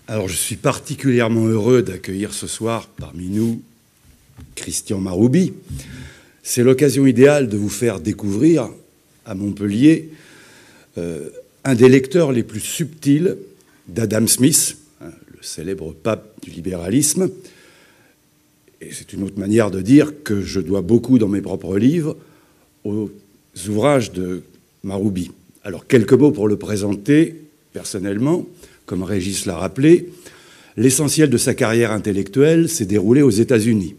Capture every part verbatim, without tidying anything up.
Alors, je suis particulièrement heureux d'accueillir ce soir parmi nous Christian Maroubi. C'est l'occasion idéale de vous faire découvrir à Montpellier euh, un des lecteurs les plus subtils d'Adam Smith, hein, le célèbre pape du libéralisme. Et c'est une autre manière de dire que je dois beaucoup dans mes propres livres aux ouvrages de Maroubi. Alors, quelques mots pour le présenter personnellement. Comme Régis l'a rappelé, l'essentiel de sa carrière intellectuelle s'est déroulé aux États-Unis.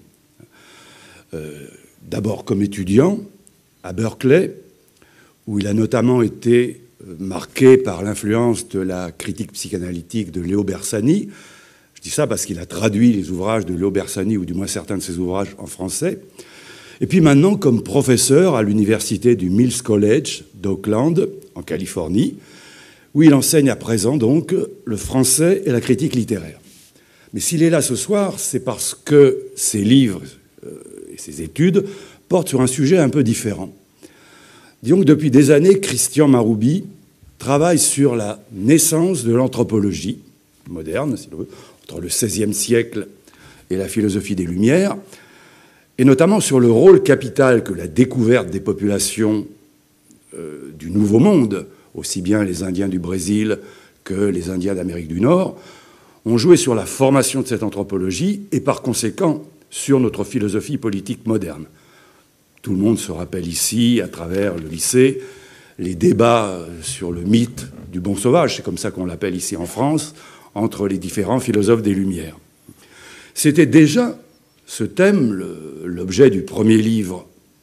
Euh, D'abord comme étudiant à Berkeley, où il a notamment été marqué par l'influence de la critique psychanalytique de Léo Bersani. Je dis ça parce qu'il a traduit les ouvrages de Léo Bersani, ou du moins certains de ses ouvrages, en français. Et puis maintenant comme professeur à l'université du Mills College d'Oakland, en Californie, où il enseigne à présent donc le français et la critique littéraire. Mais s'il est là ce soir, c'est parce que ses livres euh, et ses études portent sur un sujet un peu différent. Disons que depuis des années, Christian Maroubi travaille sur la naissance de l'anthropologie moderne, si l'on veut, entre le seizième siècle et la philosophie des Lumières, et notamment sur le rôle capital que la découverte des populations euh, du Nouveau Monde, aussi bien les Indiens du Brésil que les Indiens d'Amérique du Nord, ont joué sur la formation de cette anthropologie et par conséquent sur notre philosophie politique moderne. Tout le monde se rappelle ici, à travers le lycée, les débats sur le mythe du bon sauvage, c'est comme ça qu'on l'appelle ici en France, entre les différents philosophes des Lumières. C'était déjà ce thème l'objet du premier livre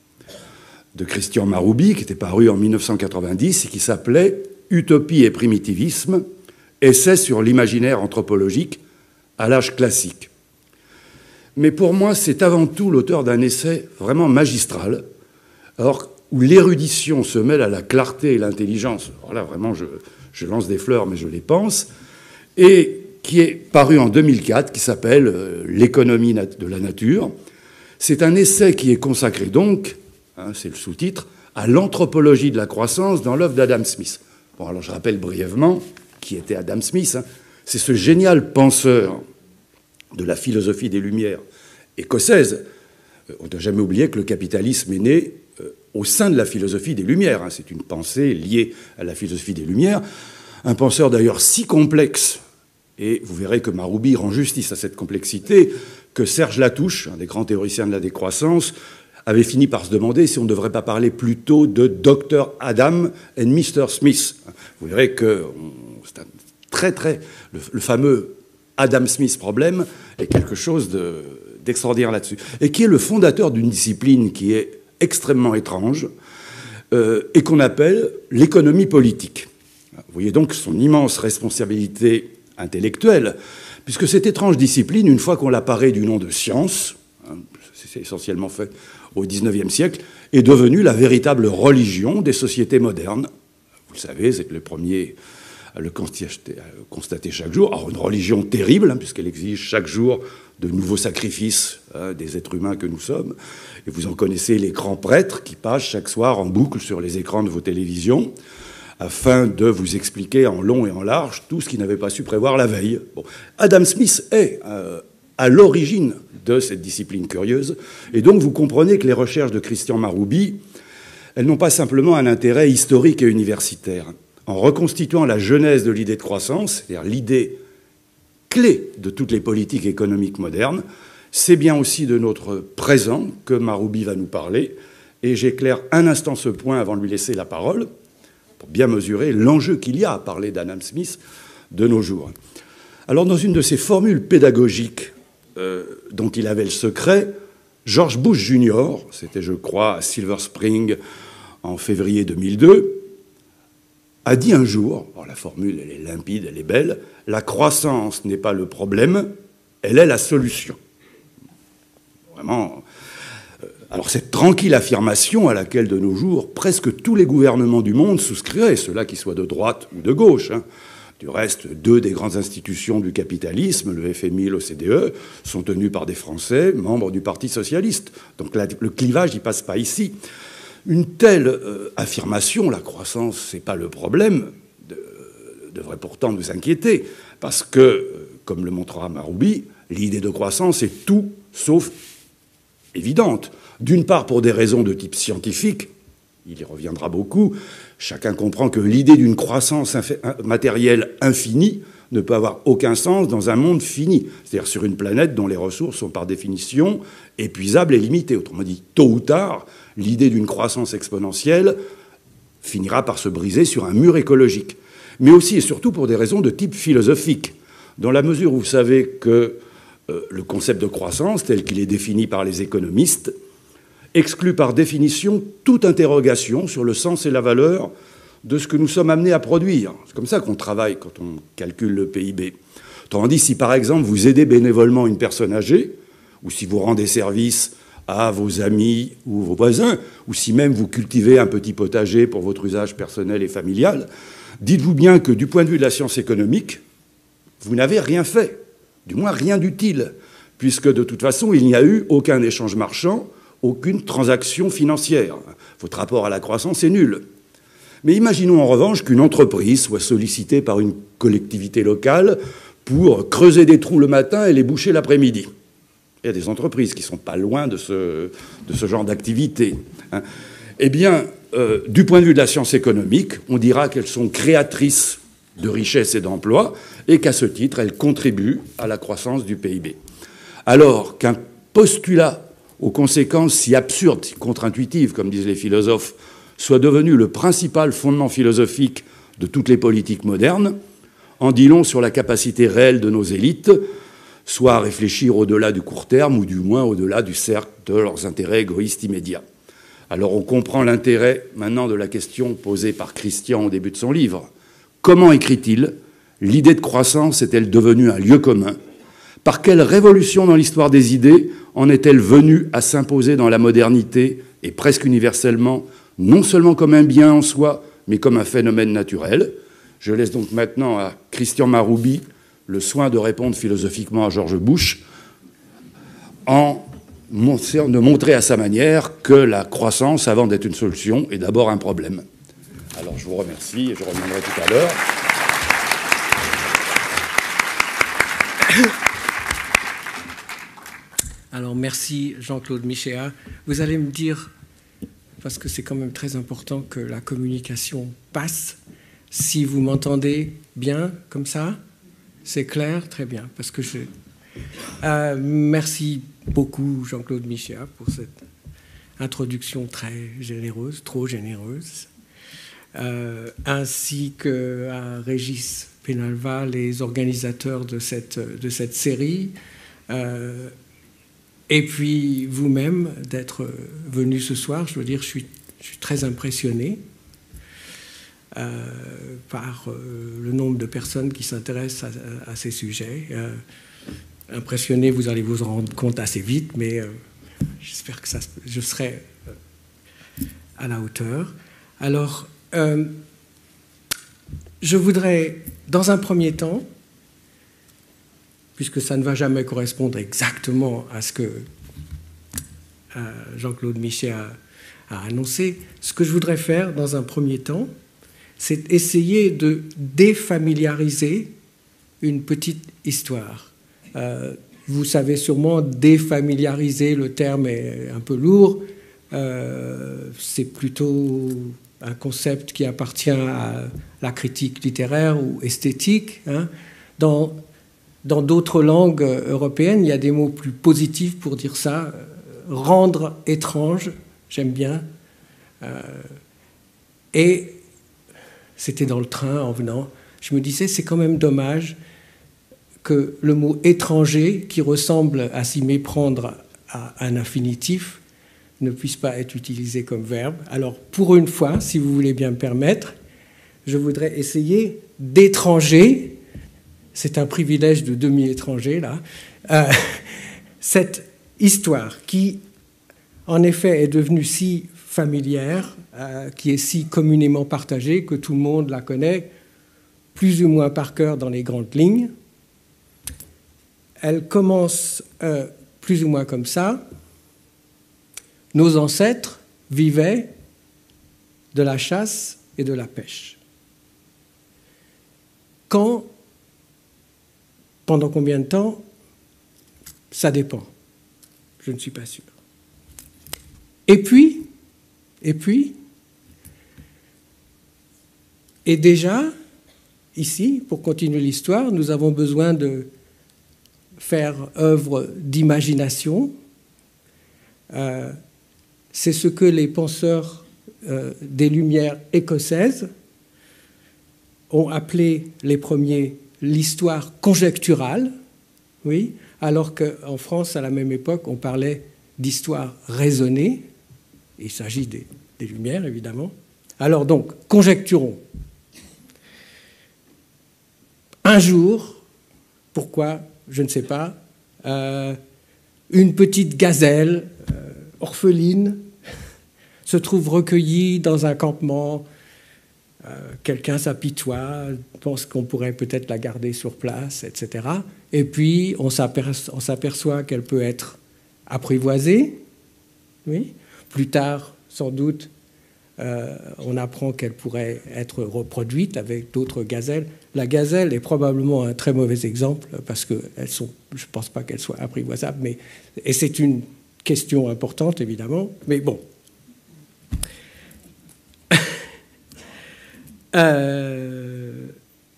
de Christian Maroubi, qui était paru en mille neuf cent quatre-vingt-dix et qui s'appelait « Utopie et primitivisme, essai sur l'imaginaire anthropologique à l'âge classique ». Mais pour moi, c'est avant tout l'auteur d'un essai vraiment magistral, alors, où l'érudition se mêle à la clarté et l'intelligence. Alors là, vraiment, je, je lance des fleurs, mais je les pense, et qui est paru en deux mille quatre, qui s'appelle euh, « L'économie de la nature ». C'est un essai qui est consacré donc, hein, c'est le sous-titre, à l'anthropologie de la croissance dans l'œuvre d'Adam Smith. Bon, alors je rappelle brièvement qui était Adam Smith. Hein. C'est ce génial penseur de la philosophie des Lumières écossaise. On n'a jamais oublié que le capitalisme est né euh, au sein de la philosophie des Lumières. Hein. C'est une pensée liée à la philosophie des Lumières. Un penseur d'ailleurs si complexe, et vous verrez que Maroubi rend justice à cette complexité, que Serge Latouche, un des grands théoriciens de la décroissance, avait fini par se demander si on ne devrait pas parler plutôt de docteur Adam et mister Smith. Vous verrez que c'est un très, très... Le, le fameux Adam Smith problème est quelque chose de, d'extraordinaire là-dessus. Et qui est le fondateur d'une discipline qui est extrêmement étrange euh, et qu'on appelle l'économie politique. Vous voyez donc son immense responsabilité intellectuelle, puisque cette étrange discipline, une fois qu'on la paraît du nom de science, hein, c'est essentiellement fait au dix-neuvième siècle, est devenue la véritable religion des sociétés modernes. Vous le savez, c'est le premier à le constater chaque jour. Alors une religion terrible, hein, puisqu'elle exige chaque jour de nouveaux sacrifices hein, des êtres humains que nous sommes. Et vous en connaissez les grands prêtres qui passent chaque soir en boucle sur les écrans de vos télévisions, afin de vous expliquer en long et en large tout ce qu'ils n'avaient pas su prévoir la veille. Bon. Adam Smith est euh, à l'origine de cette discipline curieuse, et donc vous comprenez que les recherches de Christian Maroubi, elles n'ont pas simplement un intérêt historique et universitaire. En reconstituant la genèse de l'idée de croissance, c'est-à-dire l'idée clé de toutes les politiques économiques modernes, c'est bien aussi de notre présent que Maroubi va nous parler, et j'éclaire un instant ce point avant de lui laisser la parole, pour bien mesurer l'enjeu qu'il y a à parler d'Adam Smith de nos jours. Alors, dans une de ces formules pédagogiques euh, dont il avait le secret, George Bush junior, c'était, je crois, à Silver Spring en février deux mille deux, a dit un jour, alors la formule, elle est limpide, elle est belle, « La croissance n'est pas le problème, elle est la solution ». Vraiment... Alors cette tranquille affirmation à laquelle de nos jours presque tous les gouvernements du monde souscriraient, ceux-là qui soient de droite ou de gauche. Hein. Du reste, deux des grandes institutions du capitalisme, le F M I et l'O C D E, sont tenues par des Français membres du Parti socialiste. Donc la, le clivage n'y passe pas ici. Une telle euh, affirmation, la croissance, c'est pas le problème, de, devrait pourtant nous inquiéter, parce que comme le montrera Maroubi, l'idée de croissance est tout sauf évidente. D'une part, pour des raisons de type scientifique, il y reviendra beaucoup, chacun comprend que l'idée d'une croissance matérielle infinie ne peut avoir aucun sens dans un monde fini, c'est-à-dire sur une planète dont les ressources sont par définition épuisables et limitées. Autrement dit, tôt ou tard, l'idée d'une croissance exponentielle finira par se briser sur un mur écologique. Mais aussi et surtout pour des raisons de type philosophique, dans la mesure où vous savez que euh, le concept de croissance, tel qu'il est défini par les économistes, exclut par définition toute interrogation sur le sens et la valeur de ce que nous sommes amenés à produire. C'est comme ça qu'on travaille quand on calcule le P I B. Autrement dit, si par exemple vous aidez bénévolement une personne âgée, ou si vous rendez service à vos amis ou vos voisins, ou si même vous cultivez un petit potager pour votre usage personnel et familial, dites-vous bien que du point de vue de la science économique, vous n'avez rien fait, du moins rien d'utile, puisque de toute façon, il n'y a eu aucun échange marchand, aucune transaction financière. Votre rapport à la croissance est nul. Mais imaginons en revanche qu'une entreprise soit sollicitée par une collectivité locale pour creuser des trous le matin et les boucher l'après-midi. Il y a des entreprises qui ne sont pas loin de ce, de ce genre d'activité. Hein. Eh bien, euh, du point de vue de la science économique, on dira qu'elles sont créatrices de richesses et d'emplois et qu'à ce titre, elles contribuent à la croissance du P I B. Alors qu'un postulat aux conséquences si absurdes, si contre-intuitives, comme disent les philosophes, soit devenu le principal fondement philosophique de toutes les politiques modernes, en dit long sur la capacité réelle de nos élites, soit à réfléchir au-delà du court terme, ou du moins au-delà du cercle de leurs intérêts égoïstes immédiats. Alors on comprend l'intérêt maintenant de la question posée par Christian au début de son livre. Comment écrit-il ? L'idée de croissance est-elle devenue un lieu commun ? Par quelle révolution dans l'histoire des idées en est-elle venue à s'imposer dans la modernité et presque universellement, non seulement comme un bien en soi, mais comme un phénomène naturel ? Je laisse donc maintenant à Christian Maroubi le soin de répondre philosophiquement à George Bush en de montrer à sa manière que la croissance, avant d'être une solution, est d'abord un problème. Alors je vous remercie et je reviendrai tout à l'heure. Alors merci Jean-Claude Michéa. Vous allez me dire, parce que c'est quand même très important que la communication passe, si vous m'entendez bien comme ça, c'est clair, très bien, parce que je... Euh, merci beaucoup Jean-Claude Michéa pour cette introduction très généreuse, trop généreuse, euh, ainsi qu'à Régis Penalva, les organisateurs de cette, de cette série, euh, et puis vous-même d'être venu ce soir. Je veux dire, je suis, je suis très impressionné euh, par euh, le nombre de personnes qui s'intéressent à, à ces sujets. Euh, impressionné, vous allez vous en rendre compte assez vite, mais euh, j'espère que ça, je serai à la hauteur. Alors, euh, je voudrais, dans un premier temps, puisque ça ne va jamais correspondre exactement à ce que euh, Jean-Claude Michet a, a annoncé, ce que je voudrais faire dans un premier temps, c'est essayer de défamiliariser une petite histoire. Euh, vous savez sûrement, défamiliariser, le terme est un peu lourd. Euh, c'est plutôt un concept qui appartient à la critique littéraire ou esthétique. Hein. Dans, dans d'autres langues européennes, il y a des mots plus positifs pour dire ça. Rendre étrange, j'aime bien. Euh, et c'était dans le train en venant. Je me disais, c'est quand même dommage que le mot étranger, qui ressemble à s'y méprendre à un infinitif, ne puisse pas être utilisé comme verbe. Alors, pour une fois, si vous voulez bien me permettre, je voudrais essayer d'étranger, c'est un privilège de demi-étranger, là, euh, cette histoire qui, en effet, est devenue si familière, euh, qui est si communément partagée que tout le monde la connaît plus ou moins par cœur dans les grandes lignes. Elle commence euh, plus ou moins comme ça. Nos ancêtres vivaient de la chasse et de la pêche. Quand Pendant combien de temps? Ça dépend. Je ne suis pas sûr. Et puis, et puis, et déjà, ici, pour continuer l'histoire, nous avons besoin de faire œuvre d'imagination. Euh, c'est ce que les penseurs euh, des Lumières écossaises ont appelé les premiers l'histoire conjecturale, oui, alors qu'en France, à la même époque, on parlait d'histoire raisonnée. Il s'agit des, des Lumières, évidemment. Alors donc, conjecturons. Un jour, pourquoi, je ne sais pas, euh, une petite gazelle euh, orpheline se trouve recueillie dans un campement. Euh, quelqu'un s'apitoie, pense qu'on pourrait peut-être la garder sur place, et cetera. Et puis, on s'aperçoit, on s'aperçoit qu'elle peut être apprivoisée. Oui. Plus tard, sans doute, euh, on apprend qu'elle pourrait être reproduite avec d'autres gazelles. La gazelle est probablement un très mauvais exemple parce que elles sont, je ne pense pas qu'elle soit apprivoisable, mais, et c'est une question importante, évidemment. Mais bon. Euh,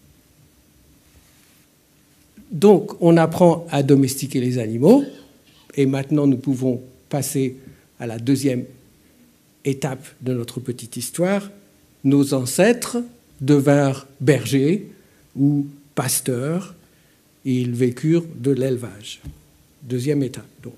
donc, on apprend à domestiquer les animaux, et maintenant nous pouvons passer à la deuxième étape de notre petite histoire. Nos ancêtres devinrent bergers ou pasteurs, et ils vécurent de l'élevage. Deuxième étape, donc.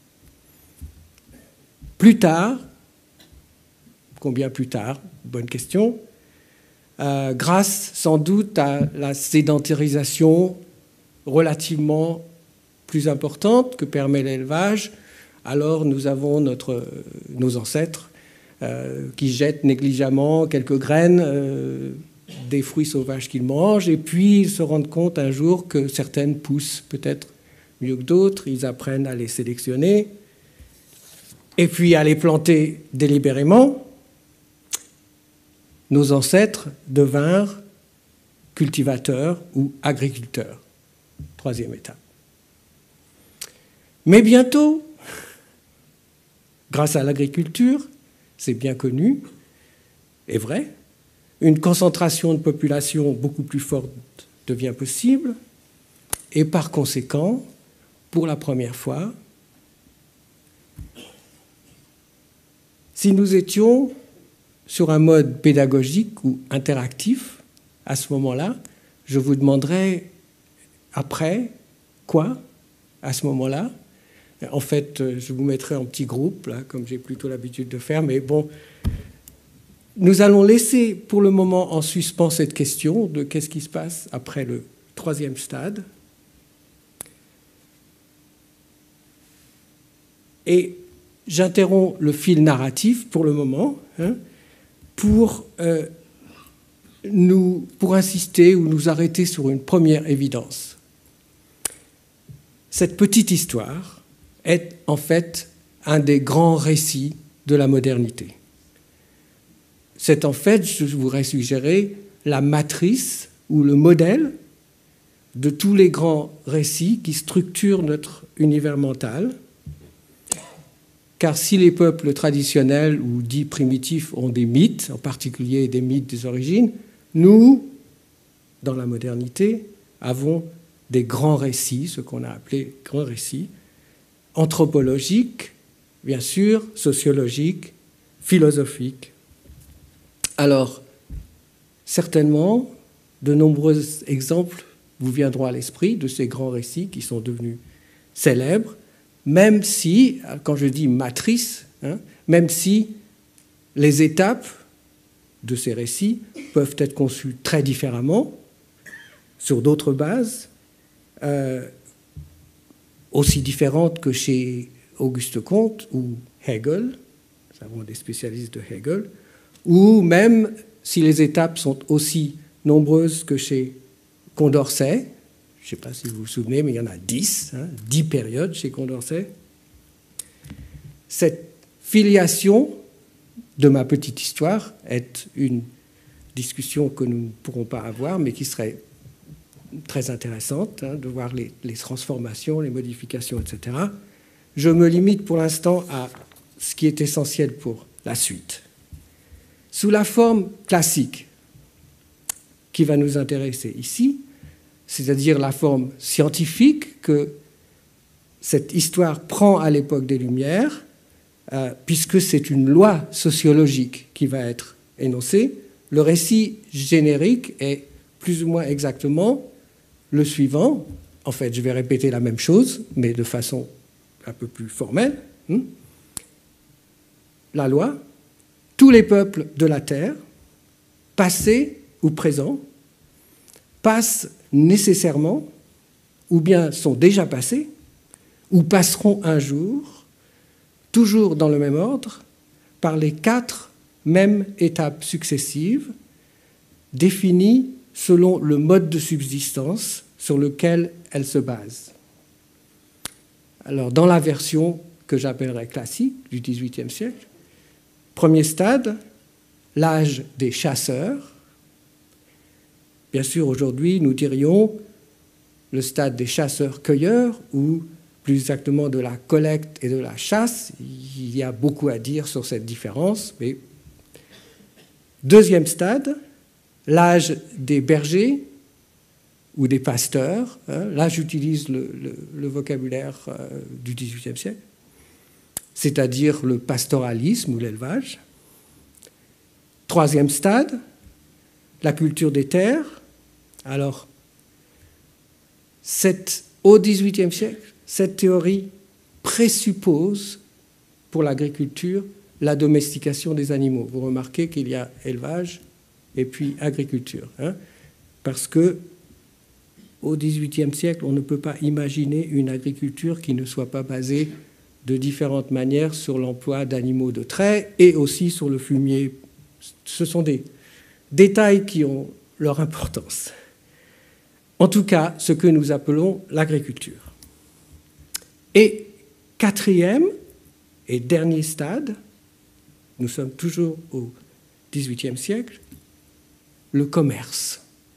Plus tard, combien plus tard? Bonne question. Euh, grâce sans doute à la sédentarisation relativement plus importante que permet l'élevage, alors nous avons notre, nos ancêtres euh, qui jettent négligemment quelques graines euh, des fruits sauvages qu'ils mangent, et puis ils se rendent compte un jour que certaines poussent peut-être mieux que d'autres, ils apprennent à les sélectionner, et puis à les planter délibérément. Nos ancêtres devinrent cultivateurs ou agriculteurs. Troisième étape. Mais bientôt, grâce à l'agriculture, c'est bien connu et vrai, une concentration de population beaucoup plus forte devient possible, et par conséquent, pour la première fois, si nous étions sur un mode pédagogique ou interactif, à ce moment-là, je vous demanderai après quoi, à ce moment-là. En fait, je vous mettrai en petits groupes, là, comme j'ai plutôt l'habitude de faire, mais bon, nous allons laisser pour le moment en suspens cette question de qu'est-ce qui se passe après le troisième stade. Et j'interromps le fil narratif pour le moment, hein, pour, euh, nous, pour insister ou nous arrêter sur une première évidence. Cette petite histoire est en fait un des grands récits de la modernité. C'est en fait, je voudrais suggérer, la matrice ou le modèle de tous les grands récits qui structurent notre univers mental. Car si les peuples traditionnels ou dits primitifs ont des mythes, en particulier des mythes des origines, nous, dans la modernité, avons des grands récits, ce qu'on a appelé grands récits, anthropologiques, bien sûr, sociologiques, philosophiques. Alors, certainement, de nombreux exemples vous viendront à l'esprit de ces grands récits qui sont devenus célèbres, même si, quand je dis matrice, hein, même si les étapes de ces récits peuvent être conçues très différemment, sur d'autres bases, euh, aussi différentes que chez Auguste Comte ou Hegel, nous avons des spécialistes de Hegel, ou même si les étapes sont aussi nombreuses que chez Condorcet. Je ne sais pas si vous vous souvenez, mais il y en a dix, hein, dix périodes chez Condorcet. Cette filiation de ma petite histoire est une discussion que nous ne pourrons pas avoir, mais qui serait très intéressante, hein, de voir les, les transformations, les modifications, et cetera. Je me limite pour l'instant à ce qui est essentiel pour la suite. Sous la forme classique qui va nous intéresser ici, c'est-à-dire la forme scientifique que cette histoire prend à l'époque des Lumières, euh, puisque c'est une loi sociologique qui va être énoncée, le récit générique est plus ou moins exactement le suivant. En fait, je vais répéter la même chose, mais de façon un peu plus formelle. La loi, tous les peuples de la terre, passés ou présents, passent nécessairement, ou bien sont déjà passés, ou passeront un jour, toujours dans le même ordre, par les quatre mêmes étapes successives, définies selon le mode de subsistance sur lequel elles se basent. Alors, dans la version que j'appellerais classique du dix-huitième siècle, premier stade, l'âge des chasseurs. Bien sûr, aujourd'hui, nous dirions le stade des chasseurs-cueilleurs, ou plus exactement de la collecte et de la chasse. Il y a beaucoup à dire sur cette différence. Mais... Deuxième stade, l'âge des bergers ou des pasteurs. Là, j'utilise le, le, le vocabulaire du dix-huitième siècle, c'est-à-dire le pastoralisme ou l'élevage. Troisième stade, la culture des terres. Alors, cette, au dix-huitième siècle, cette théorie présuppose pour l'agriculture la domestication des animaux. Vous remarquez qu'il y a élevage et puis agriculture, hein, parce que au dix-huitième siècle, on ne peut pas imaginer une agriculture qui ne soit pas basée de différentes manières sur l'emploi d'animaux de trait et aussi sur le fumier. Ce sont des détails qui ont leur importance. En tout cas, ce que nous appelons l'agriculture. Et quatrième et dernier stade, nous sommes toujours au dix-huitième siècle, le commerce.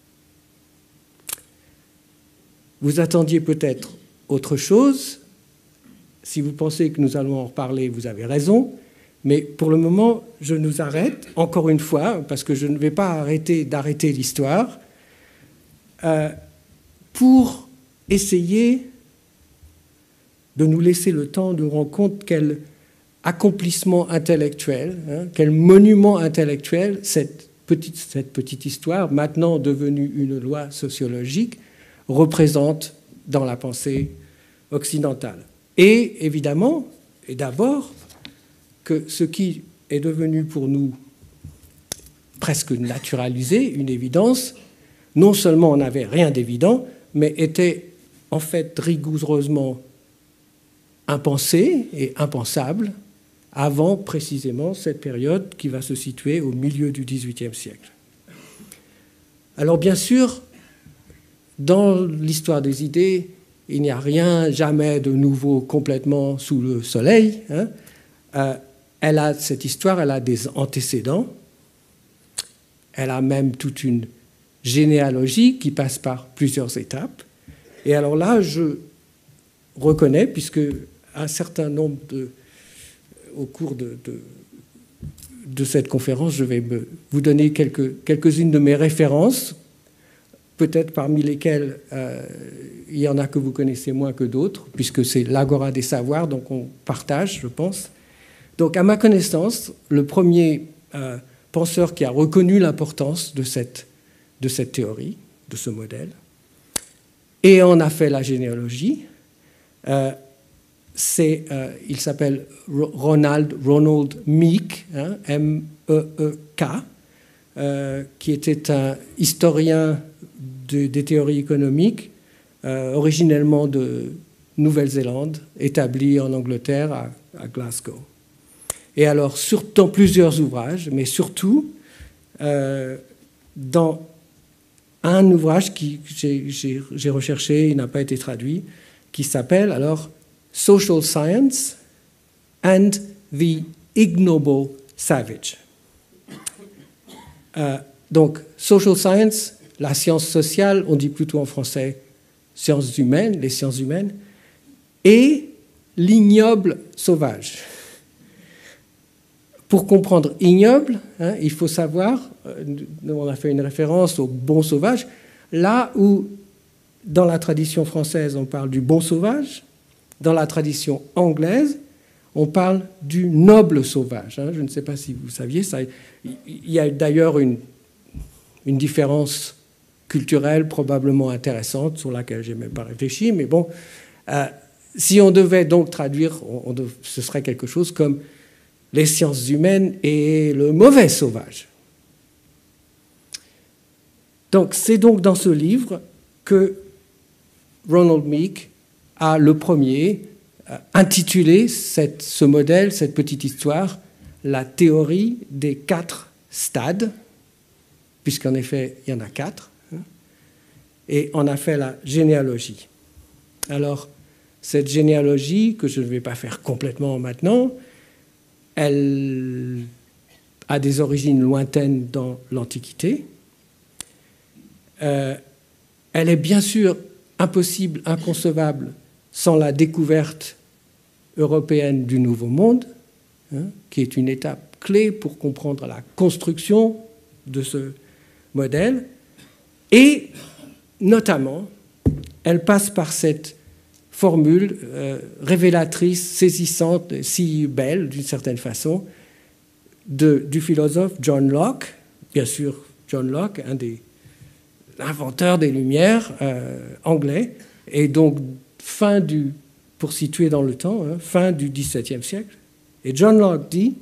Vous attendiez peut-être autre chose. Si vous pensez que nous allons en reparler, vous avez raison. Mais pour le moment, je nous arrête, encore une fois, parce que je ne vais pas arrêter d'arrêter l'histoire, euh, pour essayer de nous laisser le temps de rendre compte quel accomplissement intellectuel, hein, quel monument intellectuel cette petite, cette petite histoire, maintenant devenue une loi sociologique, représente dans la pensée occidentale. Et évidemment, et d'abord, que ce qui est devenu pour nous presque naturalisé, une évidence, non seulement on n'avait rien d'évident, mais était en fait rigoureusement impensé et impensable avant précisément cette période qui va se situer au milieu du dix-huitième siècle. Alors bien sûr, dans l'histoire des idées, il n'y a rien jamais de nouveau complètement sous le soleil. Hein. Euh, elle a, cette histoire, elle a des antécédents. Elle a même toute une généalogie qui passe par plusieurs étapes. Et alors là, je reconnais, puisque un certain nombre de, au cours de, de, de cette conférence, je vais me, vous donner quelques, quelques-unes de mes références, peut-être parmi lesquelles euh, il y en a que vous connaissez moins que d'autres, puisque c'est l'Agora des savoirs, donc on partage, je pense. Donc, à ma connaissance, le premier euh, penseur qui a reconnu l'importance de cette, de cette théorie, de ce modèle, et en a fait la généalogie, euh, c'est, euh, il s'appelle Ronald, Ronald Meek, hein, M E E K, euh, qui était un historien de, des théories économiques, euh, originellement de Nouvelle-Zélande, établi en Angleterre, à, à Glasgow. Et alors, sur, dans plusieurs ouvrages, mais surtout euh, dans un ouvrage que j'ai recherché, il n'a pas été traduit, qui s'appelle alors Social Science and the Ignoble Savage. Euh, donc, Social Science la science sociale, on dit plutôt en français sciences humaines, les sciences humaines, et l'ignoble sauvage. Pour comprendre ignoble, hein, il faut savoir, euh, on a fait une référence au bon sauvage, là où dans la tradition française on parle du bon sauvage, dans la tradition anglaise on parle du noble sauvage. Hein. Je ne sais pas si vous saviez, ça, il y a d'ailleurs une, une différence culturelle probablement intéressante sur laquelle je n'ai même pas réfléchi, mais bon, euh, si on devait donc traduire, on, on dev, ce serait quelque chose comme les sciences humaines et le mauvais sauvage. Donc c'est donc dans ce livre que Ronald Meek a le premier euh, intitulé cette, ce modèle, cette petite histoire, la théorie des quatre stades, puisqu'en effet il y en a quatre, hein, et on a fait la généalogie. Alors cette généalogie, que je ne vais pas faire complètement maintenant, elle a des origines lointaines dans l'Antiquité. Euh, elle est bien sûr impossible, inconcevable, sans la découverte européenne du Nouveau Monde, hein, qui est une étape clé pour comprendre la construction de ce modèle. Et notamment, elle passe par cette formule euh, révélatrice, saisissante, si belle d'une certaine façon, de, du philosophe John Locke, bien sûr John Locke, un des inventeurs des Lumières euh, anglais, et donc fin du, pour situer dans le temps, hein, fin du dix-septième siècle. Et John Locke dit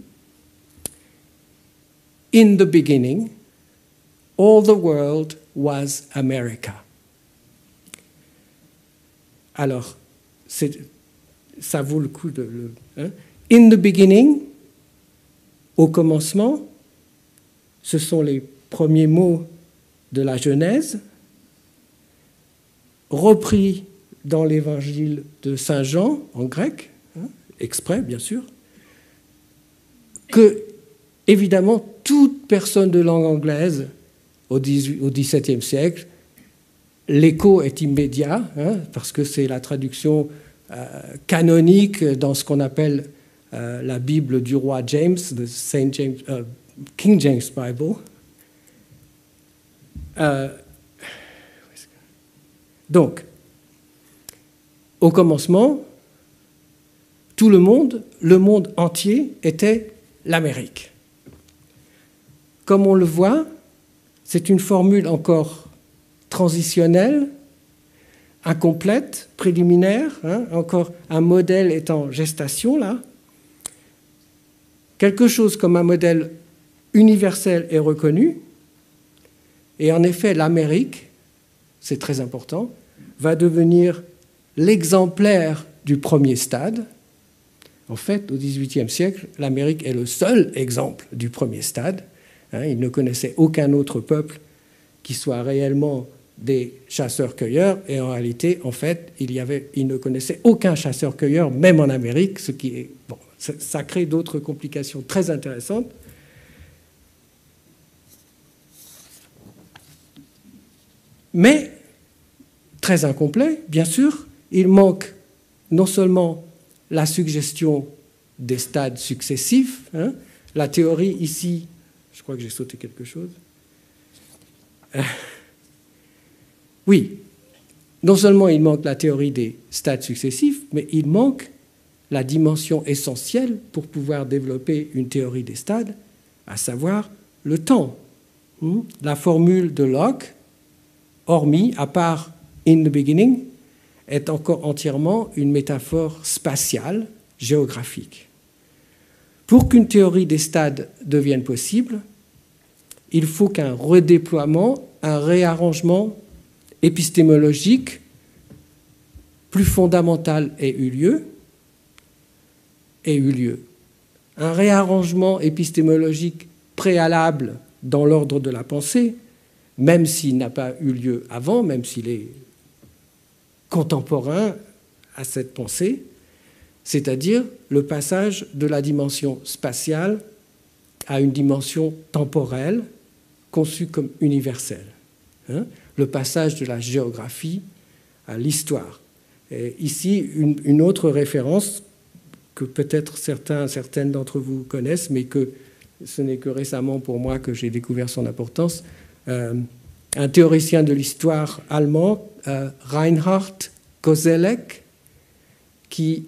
« In the beginning, all the world was America ». Alors, ça vaut le coup de... Le, hein. In the beginning, au commencement, ce sont les premiers mots de la Genèse, repris dans l'évangile de Saint Jean, en grec, hein, exprès bien sûr, que, évidemment, toute personne de langue anglaise au dix-septième siècle, l'écho est immédiat, hein, parce que c'est la traduction euh, canonique dans ce qu'on appelle euh, la Bible du roi James, the Saint James, uh, King James Bible. Euh, donc, au commencement, tout le monde, le monde entier, était l'Amérique. Comme on le voit, c'est une formule encore transitionnelle, incomplète, préliminaire, hein, encore un modèle est en gestation là. Quelque chose comme un modèle universel est reconnu, et en effet l'Amérique, c'est très important, va devenir l'exemplaire du premier stade. En fait, au dix-huitième siècle, l'Amérique est le seul exemple du premier stade. Hein, il ne connaissait aucun autre peuple qui soit réellement des chasseurs-cueilleurs, et en réalité, en fait, il, y avait, il ne connaissait aucun chasseur-cueilleur, même en Amérique, ce qui est... Bon, ça, ça crée d'autres complications très intéressantes. Mais, très incomplet, bien sûr, il manque non seulement la suggestion des stades successifs, hein, la théorie ici, je crois que j'ai sauté quelque chose. Euh, oui, non seulement il manque la théorie des stades successifs, mais il manque la dimension essentielle pour pouvoir développer une théorie des stades, à savoir le temps. La formule de Locke, hormis, à part « in the beginning », est encore entièrement une métaphore spatiale, géographique. Pour qu'une théorie des stades devienne possible, il faut qu'un redéploiement, un réarrangement épistémologique plus fondamental ait eu lieu, ait eu lieu. Un réarrangement épistémologique préalable dans l'ordre de la pensée, même s'il n'a pas eu lieu avant, même s'il est contemporain à cette pensée, c'est-à-dire le passage de la dimension spatiale à une dimension temporelle conçue comme universelle. hein, le passage de la géographie à l'histoire. Et ici, une, une autre référence que peut-être certains, certaines d'entre vous connaissent, mais que ce n'est que récemment pour moi que j'ai découvert son importance. Euh, un théoricien de l'histoire allemand, euh, Reinhard Koselleck, qui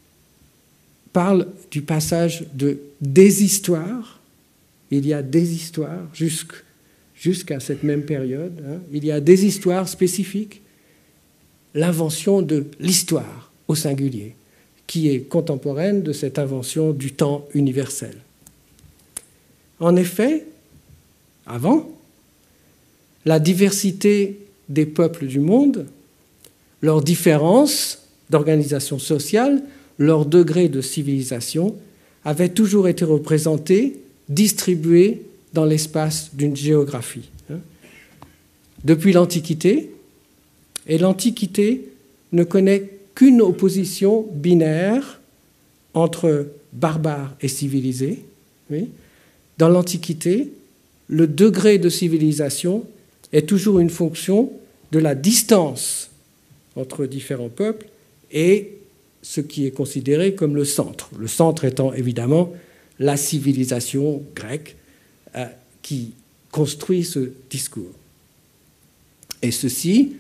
parle du passage de des histoires. Il y a des histoires jusqu'à cette même période. Hein, il y a des histoires spécifiques. L'invention de l'histoire au singulier, qui est contemporaine de cette invention du temps universel. En effet, avant, la diversité des peuples du monde, leurs différences d'organisation sociale, leur degré de civilisation, avaient toujours été représentés, distribués dans l'espace d'une géographie. Depuis l'Antiquité, et l'Antiquité ne connaît qu'une opposition binaire entre barbares et civilisés. Oui. Dans l'Antiquité, le degré de civilisation est toujours une fonction de la distance entre différents peuples et ce qui est considéré comme le centre. Le centre étant évidemment la civilisation grecque euh, qui construit ce discours. Et ceci,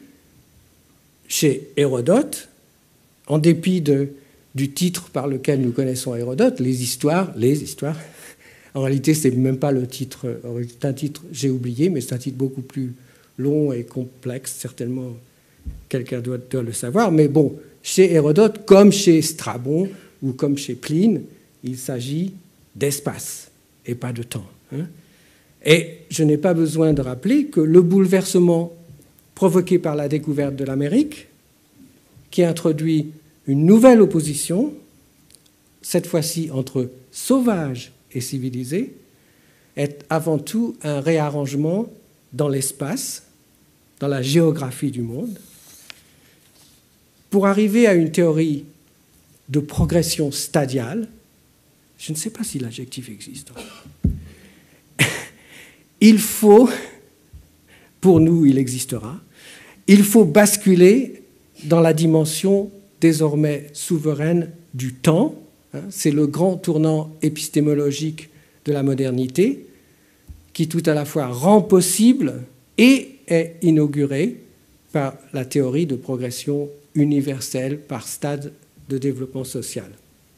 chez Hérodote, en dépit de, du titre par lequel nous connaissons Hérodote, les histoires, les histoires, en réalité, ce n'est même pas le titre, c'est un titre, j'ai oublié, mais c'est un titre beaucoup plus long et complexe, certainement quelqu'un doit, doit le savoir, mais bon, chez Hérodote, comme chez Strabon ou comme chez Pline, il s'agit d'espace et pas de temps. Hein. Et je n'ai pas besoin de rappeler que le bouleversement provoqué par la découverte de l'Amérique, qui introduit une nouvelle opposition, cette fois-ci entre sauvages et civilisés, est avant tout un réarrangement dans l'espace, dans la géographie du monde, pour arriver à une théorie de progression stadiale. Je ne sais pas si l'adjectif existe. Il faut, pour nous, il existera, il faut basculer dans la dimension désormais souveraine du temps. C'est le grand tournant épistémologique de la modernité qui tout à la fois rend possible et est inauguré par la théorie de progression universelle par stade de développement social.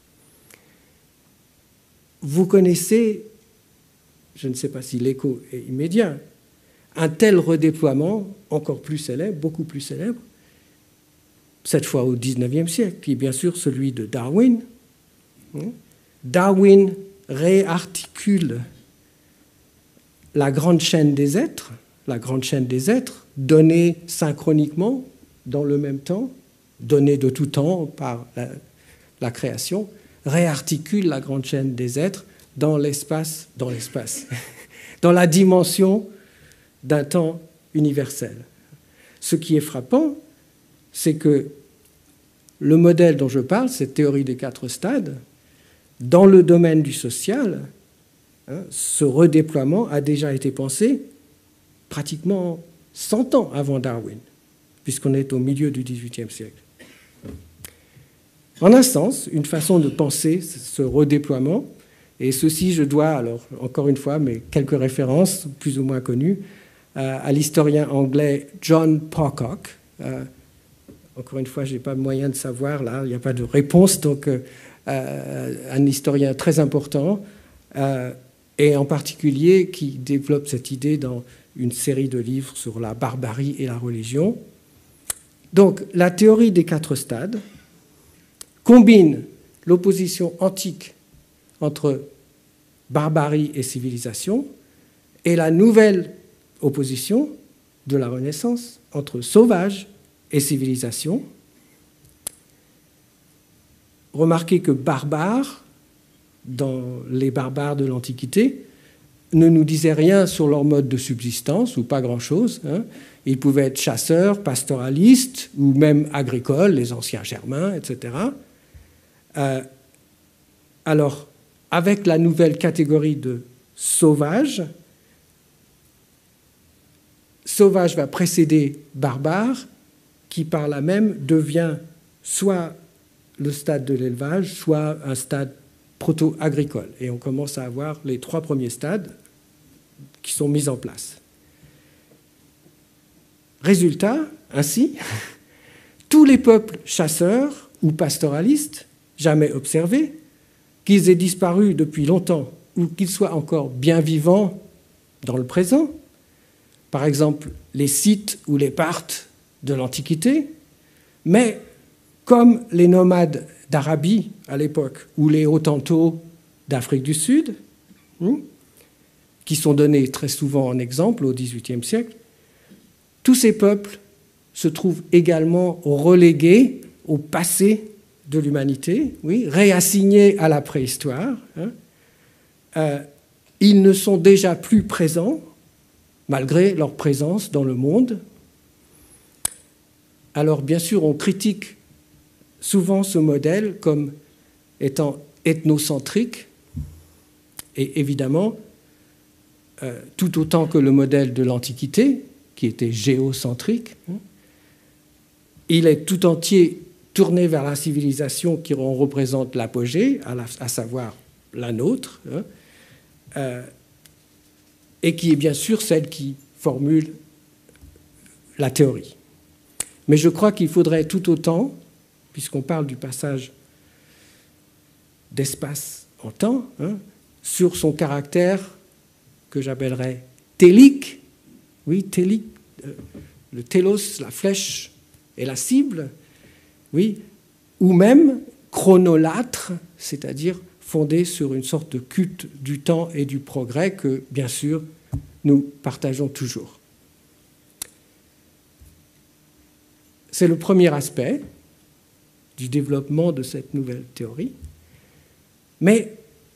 Vous connaissez, je ne sais pas si l'écho est immédiat, un tel redéploiement encore plus célèbre, beaucoup plus célèbre, cette fois au dix-neuvième siècle, qui est bien sûr celui de Darwin. Darwin réarticule la grande chaîne des êtres, la grande chaîne des êtres, donnée synchroniquement, dans le même temps, donnée de tout temps par la, la création, réarticule la grande chaîne des êtres dans l'espace, dans l'espace, dans la dimension d'un temps universel. Ce qui est frappant, c'est que le modèle dont je parle, cette théorie des quatre stades, dans le domaine du social, hein, ce redéploiement a déjà été pensé pratiquement cent ans avant Darwin, puisqu'on est au milieu du dix-huitième siècle. En un sens, une façon de penser ce redéploiement, et ceci, je dois, alors encore une fois, mais quelques références plus ou moins connues, à l'historien anglais John Pocock. Euh, encore une fois, je n'ai pas moyen de savoir, là, il n'y a pas de réponse, donc euh, un historien très important, euh, et en particulier qui développe cette idée dans une série de livres sur la barbarie et la religion. Donc, la théorie des quatre stades combine l'opposition antique entre barbarie et civilisation et la nouvelle opposition de la Renaissance entre sauvage et civilisation. Remarquez que barbare, dans les barbares de l'Antiquité, ne nous disait rien sur leur mode de subsistance, ou pas grand-chose. Hein. Ils pouvaient être chasseurs, pastoralistes, ou même agricoles, les anciens Germains, et cetera. Euh, alors, avec la nouvelle catégorie de sauvages, sauvage va précéder barbare, qui par là même devient soit le stade de l'élevage, soit un stade proto-agricole. Et on commence à avoir les trois premiers stades qui sont mis en place. Résultat, ainsi, tous les peuples chasseurs ou pastoralistes, jamais observés, qu'ils aient disparu depuis longtemps ou qu'ils soient encore bien vivants dans le présent, par exemple les Scythes ou les Parthes de l'Antiquité, mais comme les nomades d'Arabie à l'époque ou les Hottentots d'Afrique du Sud, qui sont donnés très souvent en exemple au dix-huitième siècle, tous ces peuples se trouvent également relégués au passé de l'humanité, oui, réassignés à la préhistoire. Hein. Euh, ils ne sont déjà plus présents, malgré leur présence dans le monde. Alors, bien sûr, on critique souvent ce modèle comme étant ethnocentrique, et évidemment, euh, tout autant que le modèle de l'Antiquité, qui était géocentrique, hein, il est tout entier tourné vers la civilisation qui en représente l'apogée, à, à savoir la nôtre, hein, euh, et qui est bien sûr celle qui formule la théorie. Mais je crois qu'il faudrait tout autant, puisqu'on parle du passage d'espace en temps, hein, sur son caractère que j'appellerais télique, oui, télique, euh, le télos, la flèche et la cible, oui, ou même chronolâtre, c'est-à-dire fondé sur une sorte de culte du temps et du progrès que, bien sûr, nous partageons toujours. C'est le premier aspect du développement de cette nouvelle théorie. Mais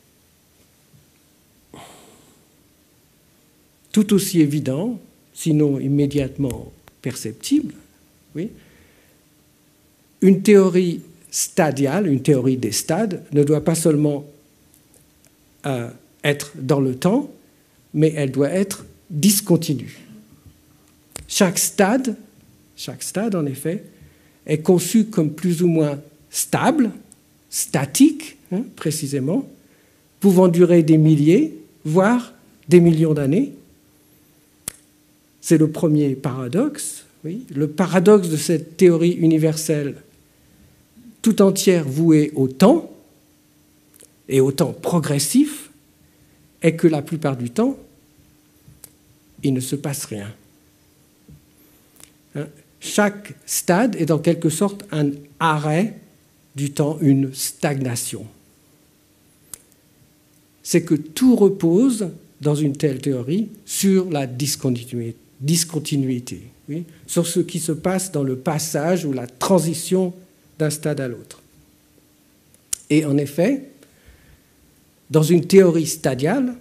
tout aussi évident, sinon immédiatement perceptible, oui, une théorie stadiale, une théorie des stades, ne doit pas seulement euh, être dans le temps, mais elle doit être discontinue. Chaque stade, chaque stade en effet, est conçu comme plus ou moins stable, statique, hein, précisément, pouvant durer des milliers, voire des millions d'années. C'est le premier paradoxe, oui, le paradoxe de cette théorie universelle tout entière vouée au temps, et au temps progressif, est que la plupart du temps, il ne se passe rien. Hein? Chaque stade est en quelque sorte un arrêt du temps, une stagnation. C'est que tout repose, dans une telle théorie, sur la discontinuité, discontinuité oui, sur ce qui se passe dans le passage ou la transition d'un stade à l'autre. Et en effet, dans une théorie stadiale,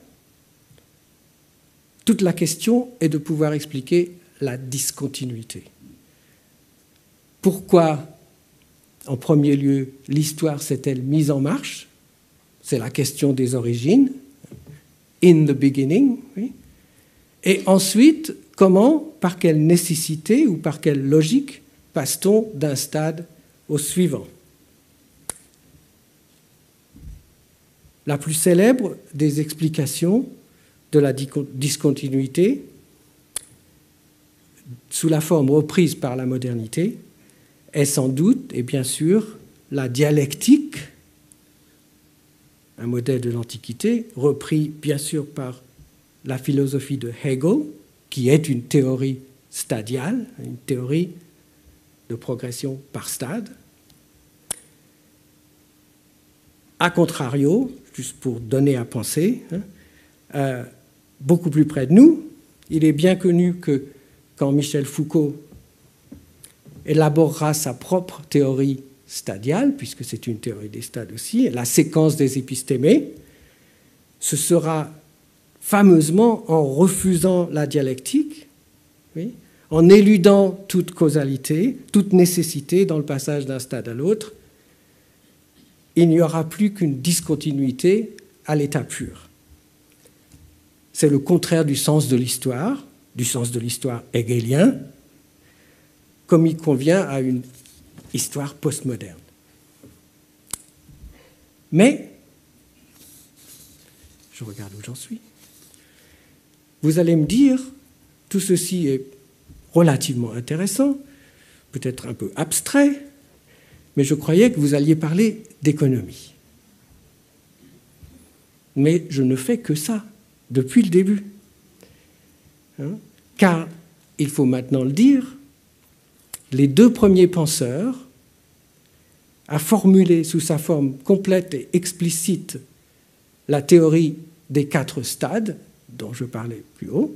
toute la question est de pouvoir expliquer la discontinuité. Pourquoi, en premier lieu, l'histoire s'est-elle mise en marche? C'est la question des origines, in the beginning. Oui. Et ensuite, comment, par quelle nécessité ou par quelle logique passe-t-on d'un stade au suivant? La plus célèbre des explications de la discontinuité, sous la forme reprise par la modernité, est sans doute, et bien sûr, la dialectique, un modèle de l'Antiquité, repris bien sûr par la philosophie de Hegel, qui est une théorie stadiale, une théorie de progression par stade. A contrario, juste pour donner à penser, hein, euh, beaucoup plus près de nous, il est bien connu que quand Michel Foucault élaborera sa propre théorie stadiale, puisque c'est une théorie des stades aussi, la séquence des épistémés, ce sera fameusement en refusant la dialectique, oui, en éludant toute causalité, toute nécessité dans le passage d'un stade à l'autre, il n'y aura plus qu'une discontinuité à l'état pur. C'est le contraire du sens de l'histoire, du sens de l'histoire hegelien, comme il convient à une histoire postmoderne. Mais, je regarde où j'en suis, vous allez me dire, tout ceci est relativement intéressant, peut-être un peu abstrait, mais je croyais que vous alliez parler d'économie. Mais je ne fais que ça, depuis le début. Hein? Car, il faut maintenant le dire, les deux premiers penseurs à formuler sous sa forme complète et explicite la théorie des quatre stades dont je parlais plus haut.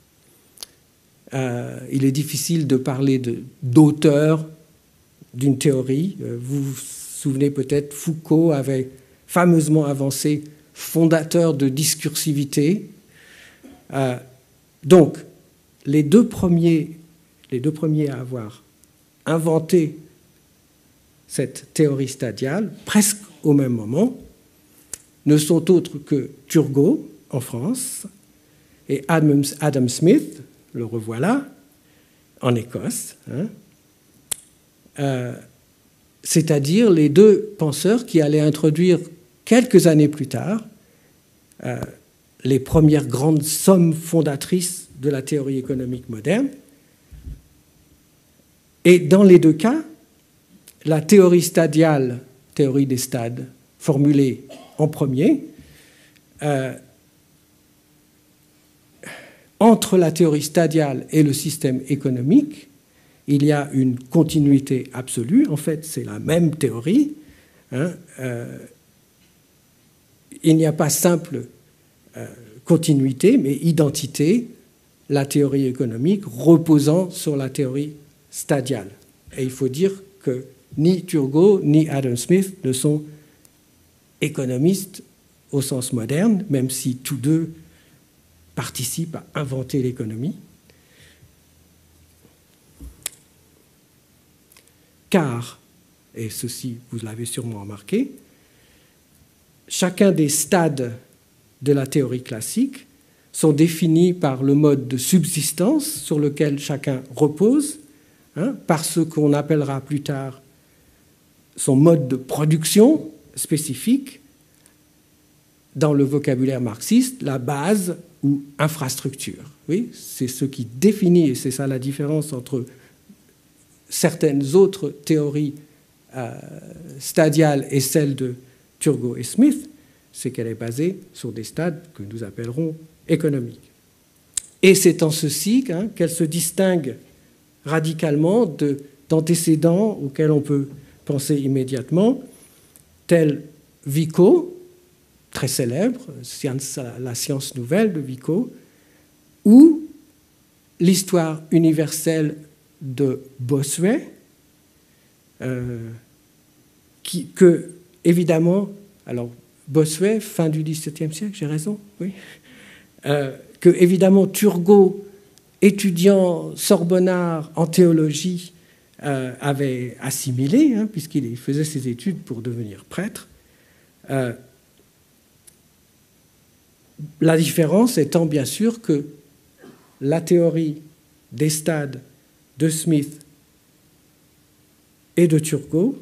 Euh, il est difficile de parler d'auteur d'une théorie. Vous vous souvenez peut-être, Foucault avait fameusement avancé fondateur de discursivité. Euh, donc, les deux premiers, les deux premiers à avoir inventé cette théorie stadiale, presque au même moment, ne sont autres que Turgot, en France, et Adam, Adam Smith, le revoilà, en Écosse, hein, euh, c'est-à-dire les deux penseurs qui allaient introduire quelques années plus tard euh, les premières grandes sommes fondatrices de la théorie économique moderne. Et dans les deux cas, la théorie stadiale, théorie des stades, formulée en premier, euh, entre la théorie stadiale et le système économique, il y a une continuité absolue. En fait, c'est la même théorie. Hein, euh, il n'y a pas simple euh, continuité, mais identité, la théorie économique reposant sur la théorie stadiale. Et il faut dire que ni Turgot ni Adam Smith ne sont économistes au sens moderne, même si tous deux participent à inventer l'économie. Car, et ceci vous l'avez sûrement remarqué, chacun des stades de la théorie classique sont définis par le mode de subsistance sur lequel chacun repose, hein, par ce qu'on appellera plus tard son mode de production spécifique, dans le vocabulaire marxiste, la base ou infrastructure. Oui, c'est ce qui définit, et c'est ça la différence entre certaines autres théories euh, stadiales et celles de Turgot et Smith, c'est qu'elle est basée sur des stades que nous appellerons économiques. Et c'est en ceci hein, qu'elle se distingue radicalement de, d'antécédents auxquels on peut penser immédiatement, tels Vico, très célèbre, la science nouvelle de Vico, ou l'histoire universelle de Bossuet, euh, qui, que, évidemment, alors Bossuet, fin du dix-septième siècle, j'ai raison, oui, euh, que, évidemment, Turgot, étudiant sorbonnard en théologie, euh, avait assimilé, hein, puisqu'il faisait ses études pour devenir prêtre. Euh, la différence étant bien sûr que la théorie des stades de Smith et de Turgot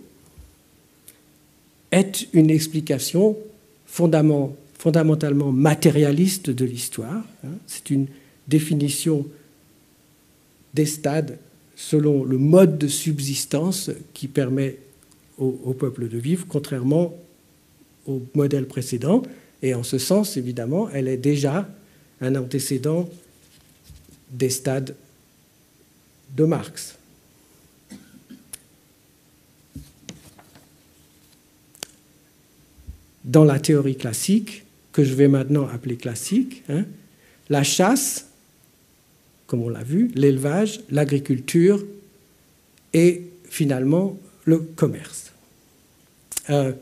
est une explication fondamentalement matérialiste de l'histoire. C'est une définition des stades selon le mode de subsistance qui permet au, au peuple de vivre, contrairement au modèle précédent. Et en ce sens, évidemment, elle est déjà un antécédent des stades de Marx. Dans la théorie classique, que je vais maintenant appeler classique, hein, la chasse, comme on l'a vu, l'élevage, l'agriculture et finalement le commerce. Euh,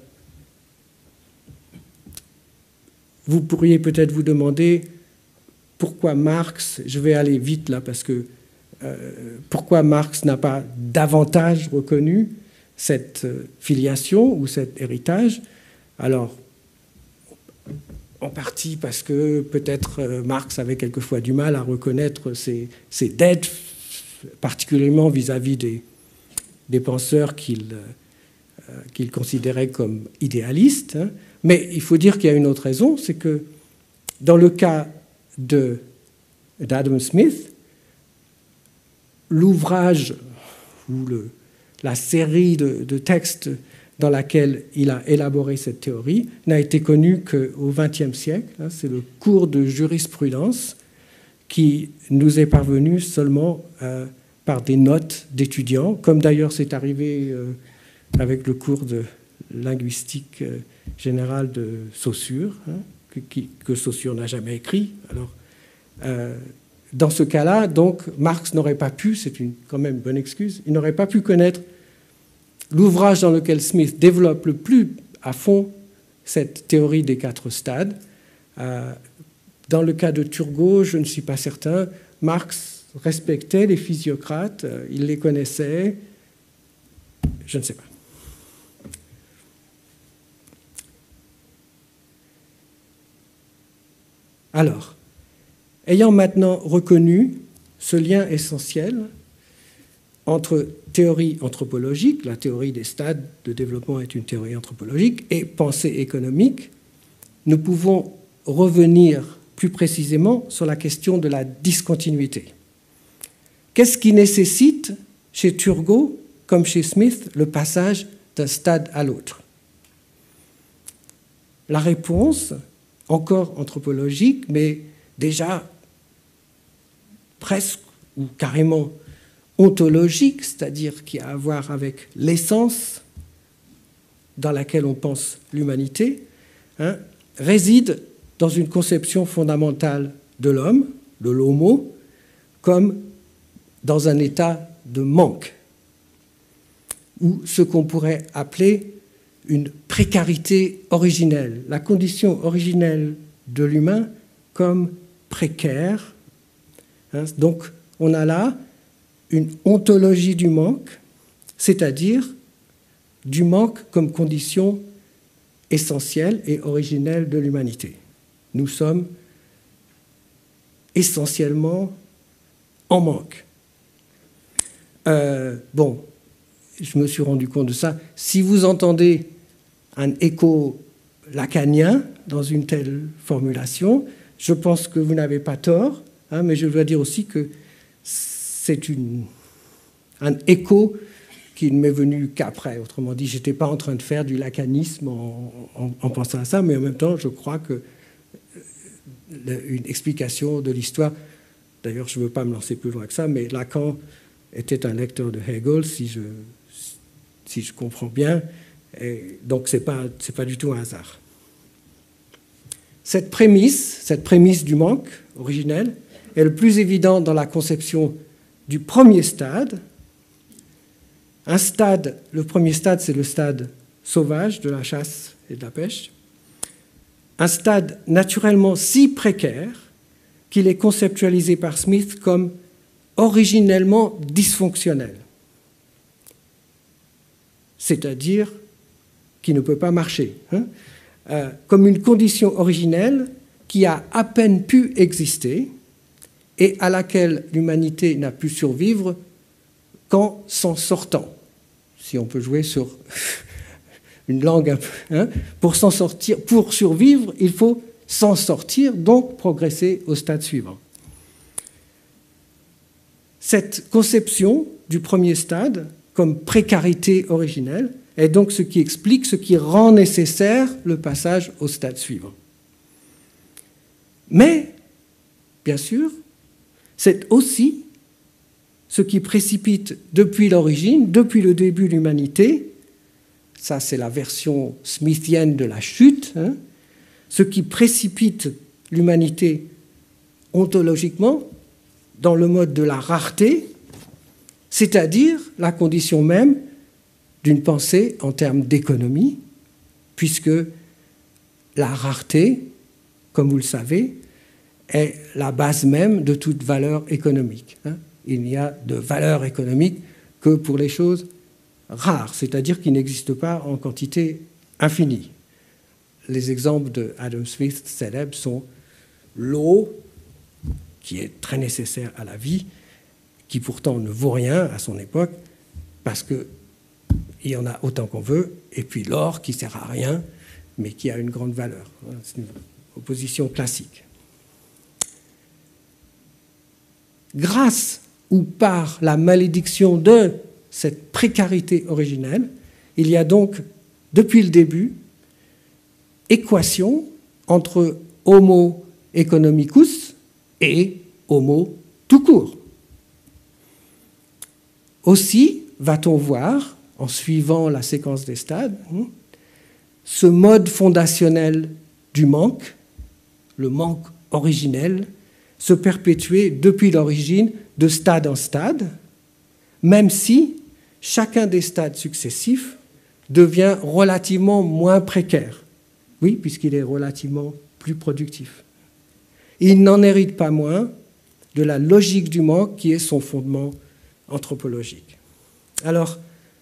vous pourriez peut-être vous demander pourquoi Marx, je vais aller vite là parce que euh, pourquoi Marx n'a pas davantage reconnu cette filiation ou cet héritage. Alors, en partie parce que peut-être euh, Marx avait quelquefois du mal à reconnaître ses, ses dettes, particulièrement vis-à-vis des, des penseurs qu'il euh, qu'il considérait comme idéalistes. Hein. Mais il faut dire qu'il y a une autre raison, c'est que dans le cas de, d'Adam Smith, l'ouvrage ou le, la série de, de textes dans laquelle il a élaboré cette théorie n'a été connu qu'au vingtième siècle. Hein. C'est le cours de jurisprudence qui nous est parvenu seulement euh, par des notes d'étudiants, comme d'ailleurs c'est arrivé euh, avec le cours de linguistique euh, générale de Saussure, hein, que, qui, que Saussure n'a jamais écrit. Alors, euh, dans ce cas-là, donc, Marx n'aurait pas pu, c'est une, quand même une bonne excuse, il n'aurait pas pu connaître l'ouvrage dans lequel Smith développe le plus à fond cette théorie des quatre stades. Euh, dans le cas de Turgot, je ne suis pas certain, Marx respectait les physiocrates, euh, il les connaissait, je ne sais pas. Alors, ayant maintenant reconnu ce lien essentiel entre théorie anthropologique, la théorie des stades de développement est une théorie anthropologique, et pensée économique, nous pouvons revenir plus précisément sur la question de la discontinuité. Qu'est-ce qui nécessite chez Turgot, comme chez Smith, le passage d'un stade à l'autre? La réponse, encore anthropologique, mais déjà presque ou carrément ontologique, c'est-à-dire qui a à voir avec l'essence dans laquelle on pense l'humanité, hein, réside dans une conception fondamentale de l'homme, de l'homo, comme dans un état de manque, ou ce qu'on pourrait appeler une précarité originelle, la condition originelle de l'humain comme précaire. Hein, donc on a là une ontologie du manque, c'est-à-dire du manque comme condition essentielle et originelle de l'humanité. Nous sommes essentiellement en manque. Euh, bon, je me suis rendu compte de ça. Si vous entendez un écho lacanien dans une telle formulation, je pense que vous n'avez pas tort, hein, mais je dois dire aussi que c'est une, un écho qui ne m'est venu qu'après. Autrement dit, je n'étais pas en train de faire du lacanisme en, en, en pensant à ça, mais en même temps, je crois que une explication de l'histoire, d'ailleurs, je ne veux pas me lancer plus loin que ça, mais Lacan était un lecteur de Hegel, si je, si je comprends bien, et donc ce n'est pas, c'est pas du tout un hasard. Cette prémisse, cette prémisse du manque originel, est le plus évident dans la conception du premier stade. Un stade, le premier stade, c'est le stade sauvage de la chasse et de la pêche. Un stade naturellement si précaire qu'il est conceptualisé par Smith comme originellement dysfonctionnel, c'est-à-dire qui ne peut pas marcher, hein, euh, comme une condition originelle qui a à peine pu exister et à laquelle l'humanité n'a pu survivre qu'en s'en sortant. Si on peut jouer sur une langue un peu, hein, pour s'en sortir, pour survivre, il faut s'en sortir, donc progresser au stade suivant. Cette conception du premier stade comme précarité originelle est donc ce qui explique, ce qui rend nécessaire le passage au stade suivant. Mais, bien sûr, c'est aussi ce qui précipite depuis l'origine, depuis le début de l'humanité, ça c'est la version smithienne de la chute, hein, ce qui précipite l'humanité ontologiquement dans le mode de la rareté, c'est-à-dire la condition même d'une pensée en termes d'économie, puisque la rareté, comme vous le savez, est la base même de toute valeur économique. Hein. Il n'y a de valeur économique que pour les choses rares, c'est-à-dire qui n'existent pas en quantité infinie. les exemples de Adam Smith célèbres sont l'eau, qui est très nécessaire à la vie, qui pourtant ne vaut rien à son époque, parce qu'il y en a autant qu'on veut, et puis l'or qui ne sert à rien, mais qui a une grande valeur. C'est une opposition classique. Grâce ou par la malédiction de cette précarité originelle, il y a donc, depuis le début, équation entre homo economicus et homo tout court. Aussi, va-t-on voir, en suivant la séquence des stades, ce mode fondationnel du manque, le manque originel, se perpétuer depuis l'origine de stade en stade, même si chacun des stades successifs devient relativement moins précaire. Oui, puisqu'il est relativement plus productif. Il n'en hérite pas moins de la logique du manque qui est son fondement anthropologique. Alors,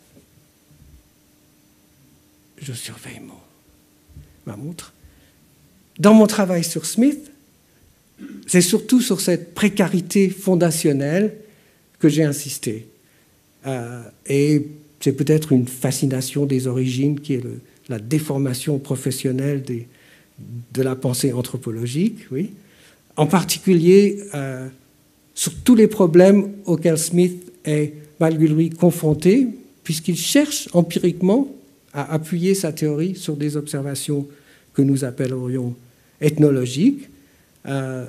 je surveille mon, ma montre. Dans mon travail sur Smith, c'est surtout sur cette précarité fondationnelle que j'ai insisté. Euh, et c'est peut-être une fascination des origines qui est le, la déformation professionnelle des, de la pensée anthropologique, oui. En particulier euh, sur tous les problèmes auxquels Smith est malgré lui confronté, puisqu'il cherche empiriquement à appuyer sa théorie sur des observations que nous appellerions ethnologiques. Euh,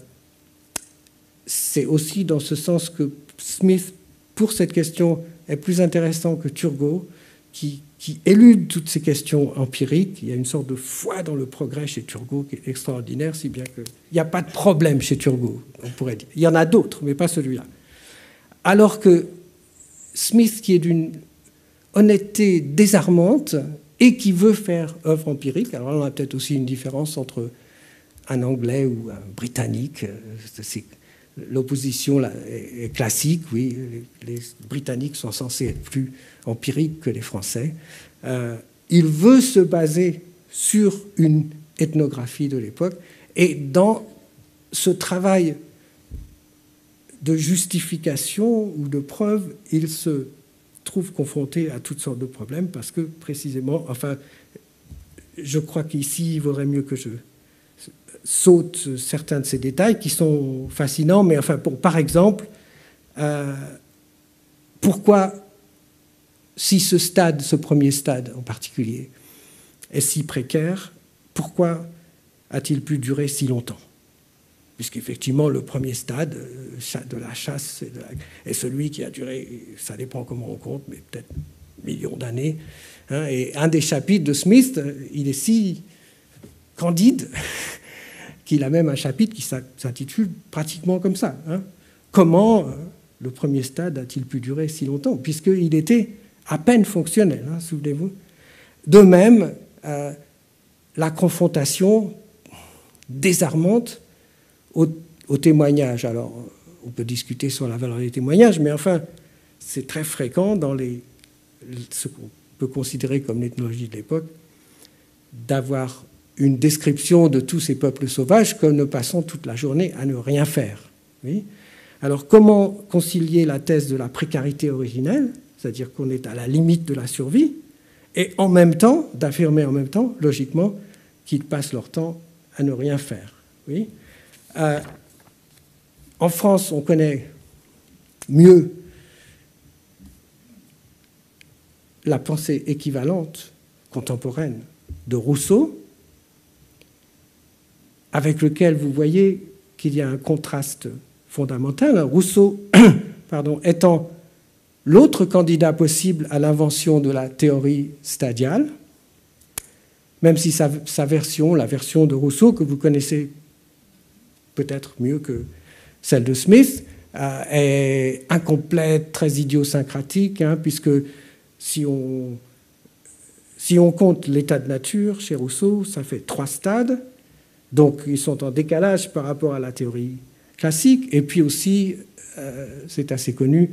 c'est aussi dans ce sens que Smith, pour cette question, est plus intéressant que Turgot, qui, qui élude toutes ces questions empiriques. Il y a une sorte de foi dans le progrès chez Turgot qui est extraordinaire, si bien qu'il n'y a pas de problème chez Turgot, on pourrait dire. Il y en a d'autres, mais pas celui-là. Alors que Smith, qui est d'une honnêteté désarmante et qui veut faire œuvre empirique, alors là, on a peut-être aussi une différence entre un Anglais ou un Britannique. C'est, l'opposition là, est classique, oui. Les, les Britanniques sont censés être plus empiriques que les Français. Euh, il veut se baser sur une ethnographie de l'époque, et dans ce travail de justification ou de preuve, il se trouve confronté à toutes sortes de problèmes parce que, précisément, enfin, je crois qu'ici, il vaudrait mieux que je saute certains de ces détails qui sont fascinants, mais enfin, pour, par exemple, euh, pourquoi, si ce stade, ce premier stade en particulier, est si précaire, pourquoi a-t-il pu durer si longtemps ? Puisqu'effectivement, le premier stade de la chasse est, de la, est celui qui a duré, ça dépend comment on compte, mais peut-être millions d'années. Hein, et un des chapitres de Smith, il est si candide qu'il a même un chapitre qui s'intitule pratiquement comme ça. Hein. Comment le premier stade a-t-il pu durer si longtemps ? Puisqu'il était à peine fonctionnel, hein, souvenez-vous. De même, euh, la confrontation désarmante au, au témoignage. Alors, on peut discuter sur la valeur des témoignages, mais enfin, c'est très fréquent dans les, ce qu'on peut considérer comme l'ethnologie de l'époque, d'avoir une description de tous ces peuples sauvages comme ne passant toute la journée à ne rien faire. Oui. Alors, comment concilier la thèse de la précarité originelle, c'est-à-dire qu'on est à la limite de la survie, et en même temps, d'affirmer en même temps, logiquement, qu'ils passent leur temps à ne rien faire. Oui. Euh, en France, on connaît mieux la pensée équivalente, contemporaine, de Rousseau, avec lequel vous voyez qu'il y a un contraste fondamental. Rousseau, pardon, étant l'autre candidat possible à l'invention de la théorie stadiale, même si sa, sa version, la version de Rousseau, que vous connaissez peut-être mieux que celle de Smith, euh, est incomplète, très idiosyncratique, hein, puisque si on, si on compte l'état de nature chez Rousseau, ça fait trois stades, donc ils sont en décalage par rapport à la théorie classique, et puis aussi, euh, c'est assez connu,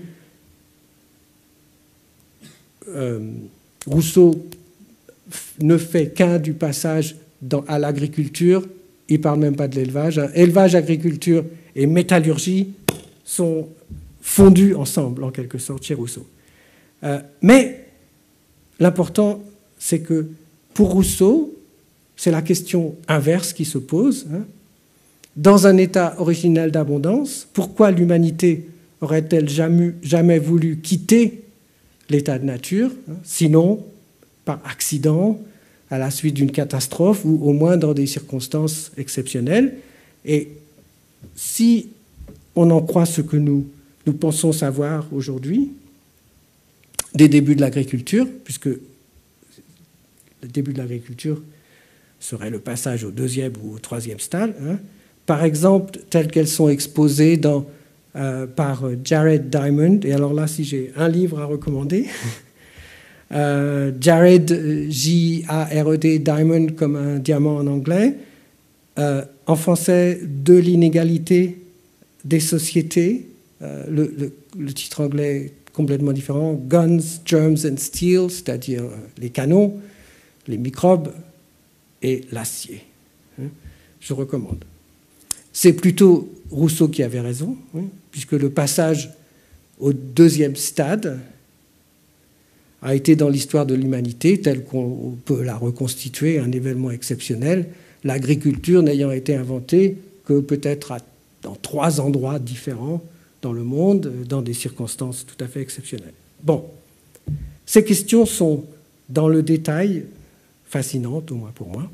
euh, Rousseau ne fait qu'un du passage dans, à l'agriculture, il ne parle même pas de l'élevage. Hein. Élevage, agriculture et métallurgie sont fondus ensemble, en quelque sorte, chez Rousseau. Euh, mais l'important, c'est que pour Rousseau, c'est la question inverse qui se pose. Hein. Dans un état originel d'abondance, pourquoi l'humanité aurait-elle jamais, jamais voulu quitter l'état de nature, hein, sinon par accident, à la suite d'une catastrophe ou au moins dans des circonstances exceptionnelles? Et si on en croit ce que nous, nous pensons savoir aujourd'hui, des débuts de l'agriculture, puisque le début de l'agriculture serait le passage au deuxième ou au troisième stade, hein, par exemple, telles qu'elles sont exposées dans, euh, par Jared Diamond. Et alors là, si j'ai un livre à recommander, euh, Jared, J A R E D, Diamond comme un diamant en anglais, euh, en français, De l'inégalité des sociétés, euh, le, le, le titre anglais est complètement différent, Guns, Germs and Steel, c'est-à-dire les canons, les microbes et l'acier. Je recommande. C'est plutôt Rousseau qui avait raison, oui, puisque le passage au deuxième stade a été dans l'histoire de l'humanité, tel qu'on peut la reconstituer, un événement exceptionnel, l'agriculture n'ayant été inventée que peut-être dans trois endroits différents dans le monde, dans des circonstances tout à fait exceptionnelles. Bon, ces questions sont dans le détail fascinantes, au moins pour moi.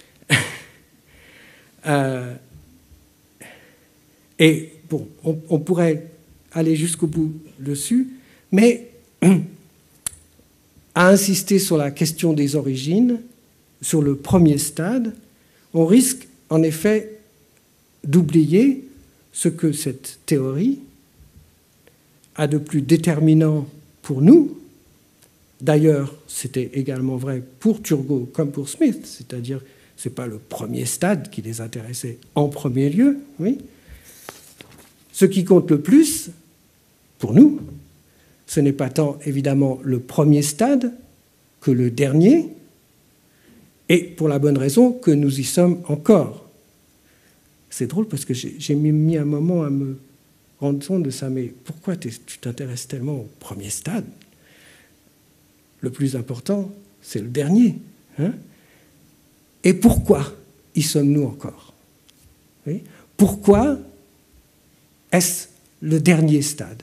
euh, Et bon, on, on pourrait aller jusqu'au bout dessus, mais à insister sur la question des origines, sur le premier stade, on risque en effet d'oublier ce que cette théorie a de plus déterminant pour nous. D'ailleurs, c'était également vrai pour Turgot comme pour Smith, c'est-à-dire ce n'est pas le premier stade qui les intéressait en premier lieu, oui. Ce qui compte le plus, pour nous, ce n'est pas tant évidemment le premier stade que le dernier, et pour la bonne raison que nous y sommes encore. C'est drôle parce que j'ai mis un moment à me rendre compte de ça, mais pourquoi tu t'intéresses tellement au premier stade? Le plus important, c'est le dernier. Hein? Et pourquoi y sommes-nous encore? Oui? Pourquoi est-ce le dernier stade?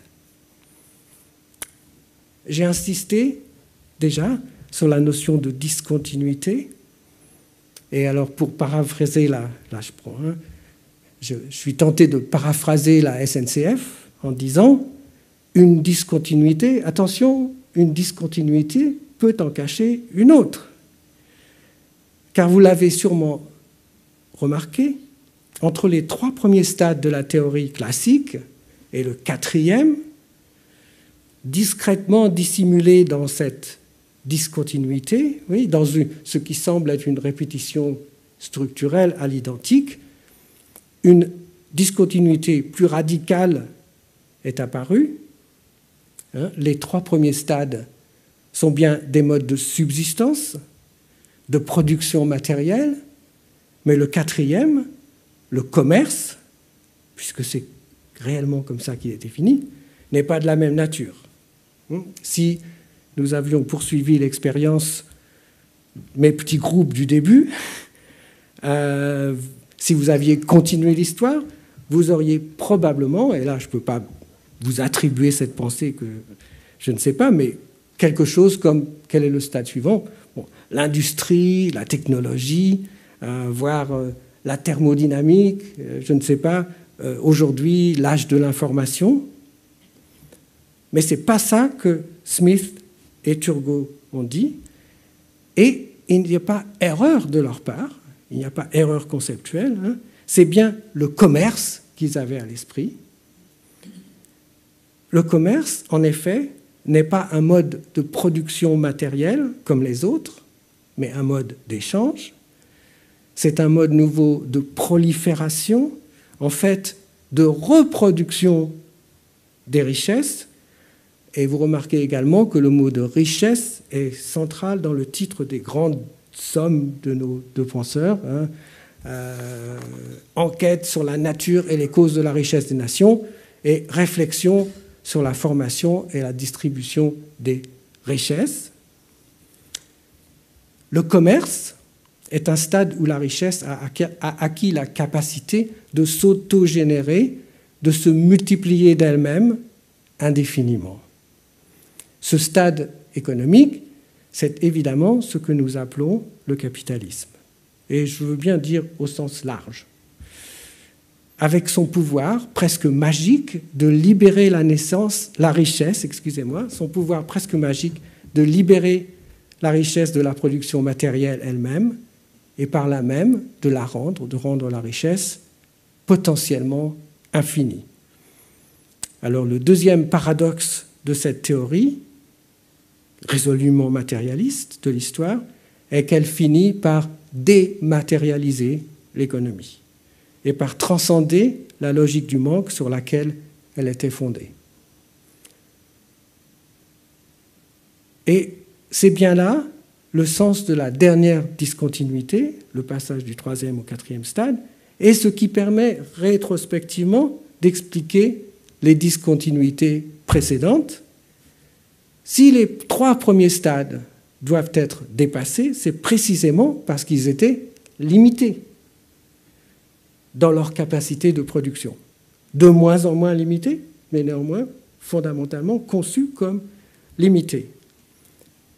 J'ai insisté déjà sur la notion de discontinuité. Et alors, pour paraphraser, la, là je prends, hein, je, je suis tenté de paraphraser la S N C F en disant une discontinuité, attention, une discontinuité peut en cacher une autre. Car vous l'avez sûrement remarqué, entre les trois premiers stades de la théorie classique et le quatrième, discrètement dissimulé dans cette discontinuité, oui, dans une, ce qui semble être une répétition structurelle à l'identique, une discontinuité plus radicale est apparue. Hein, les trois premiers stades sont bien des modes de subsistance, de production matérielle, mais le quatrième, le commerce, puisque c'est réellement comme ça qu'il est défini, n'est pas de la même nature. Si nous avions poursuivi l'expérience, mes petits groupes du début, euh, si vous aviez continué l'histoire, vous auriez probablement, et là je ne peux pas vous attribuer cette pensée que je ne sais pas, mais quelque chose comme, quel est le stade suivant? Bon, l'industrie, la technologie, euh, voire euh, la thermodynamique, euh, je ne sais pas, euh, aujourd'hui l'âge de l'information. Mais ce n'est pas ça que Smith et Turgot ont dit, et il n'y a pas erreur de leur part, il n'y a pas erreur conceptuelle, hein. C'est bien le commerce qu'ils avaient à l'esprit. Le commerce, en effet, n'est pas un mode de production matérielle comme les autres, mais un mode d'échange. C'est un mode nouveau de prolifération, en fait, de reproduction des richesses. Et vous remarquez également que le mot de richesse est central dans le titre des grandes somme de nos deux penseurs, hein, euh, enquête sur la nature et les causes de la richesse des nations, et réflexion sur la formation et la distribution des richesses. Le commerce est un stade où la richesse a acquis la capacité de s'autogénérer, de se multiplier d'elle-même indéfiniment. Ce stade économique, c'est évidemment ce que nous appelons le capitalisme. Et je veux bien dire au sens large. Avec son pouvoir presque magique de libérer la naissance, la richesse, excusez-moi, son pouvoir presque magique de libérer la richesse de la production matérielle elle-même, et par là même de la rendre, de rendre la richesse potentiellement infinie. Alors le deuxième paradoxe de cette théorie, résolument matérialiste de l'histoire, est qu'elle finit par dématérialiser l'économie et par transcender la logique du manque sur laquelle elle était fondée. Et c'est bien là le sens de la dernière discontinuité, le passage du troisième au quatrième stade, et ce qui permet rétrospectivement d'expliquer les discontinuités précédentes. Si les trois premiers stades doivent être dépassés, c'est précisément parce qu'ils étaient limités dans leur capacité de production. De moins en moins limités, mais néanmoins fondamentalement conçus comme limités. Pourquoi ?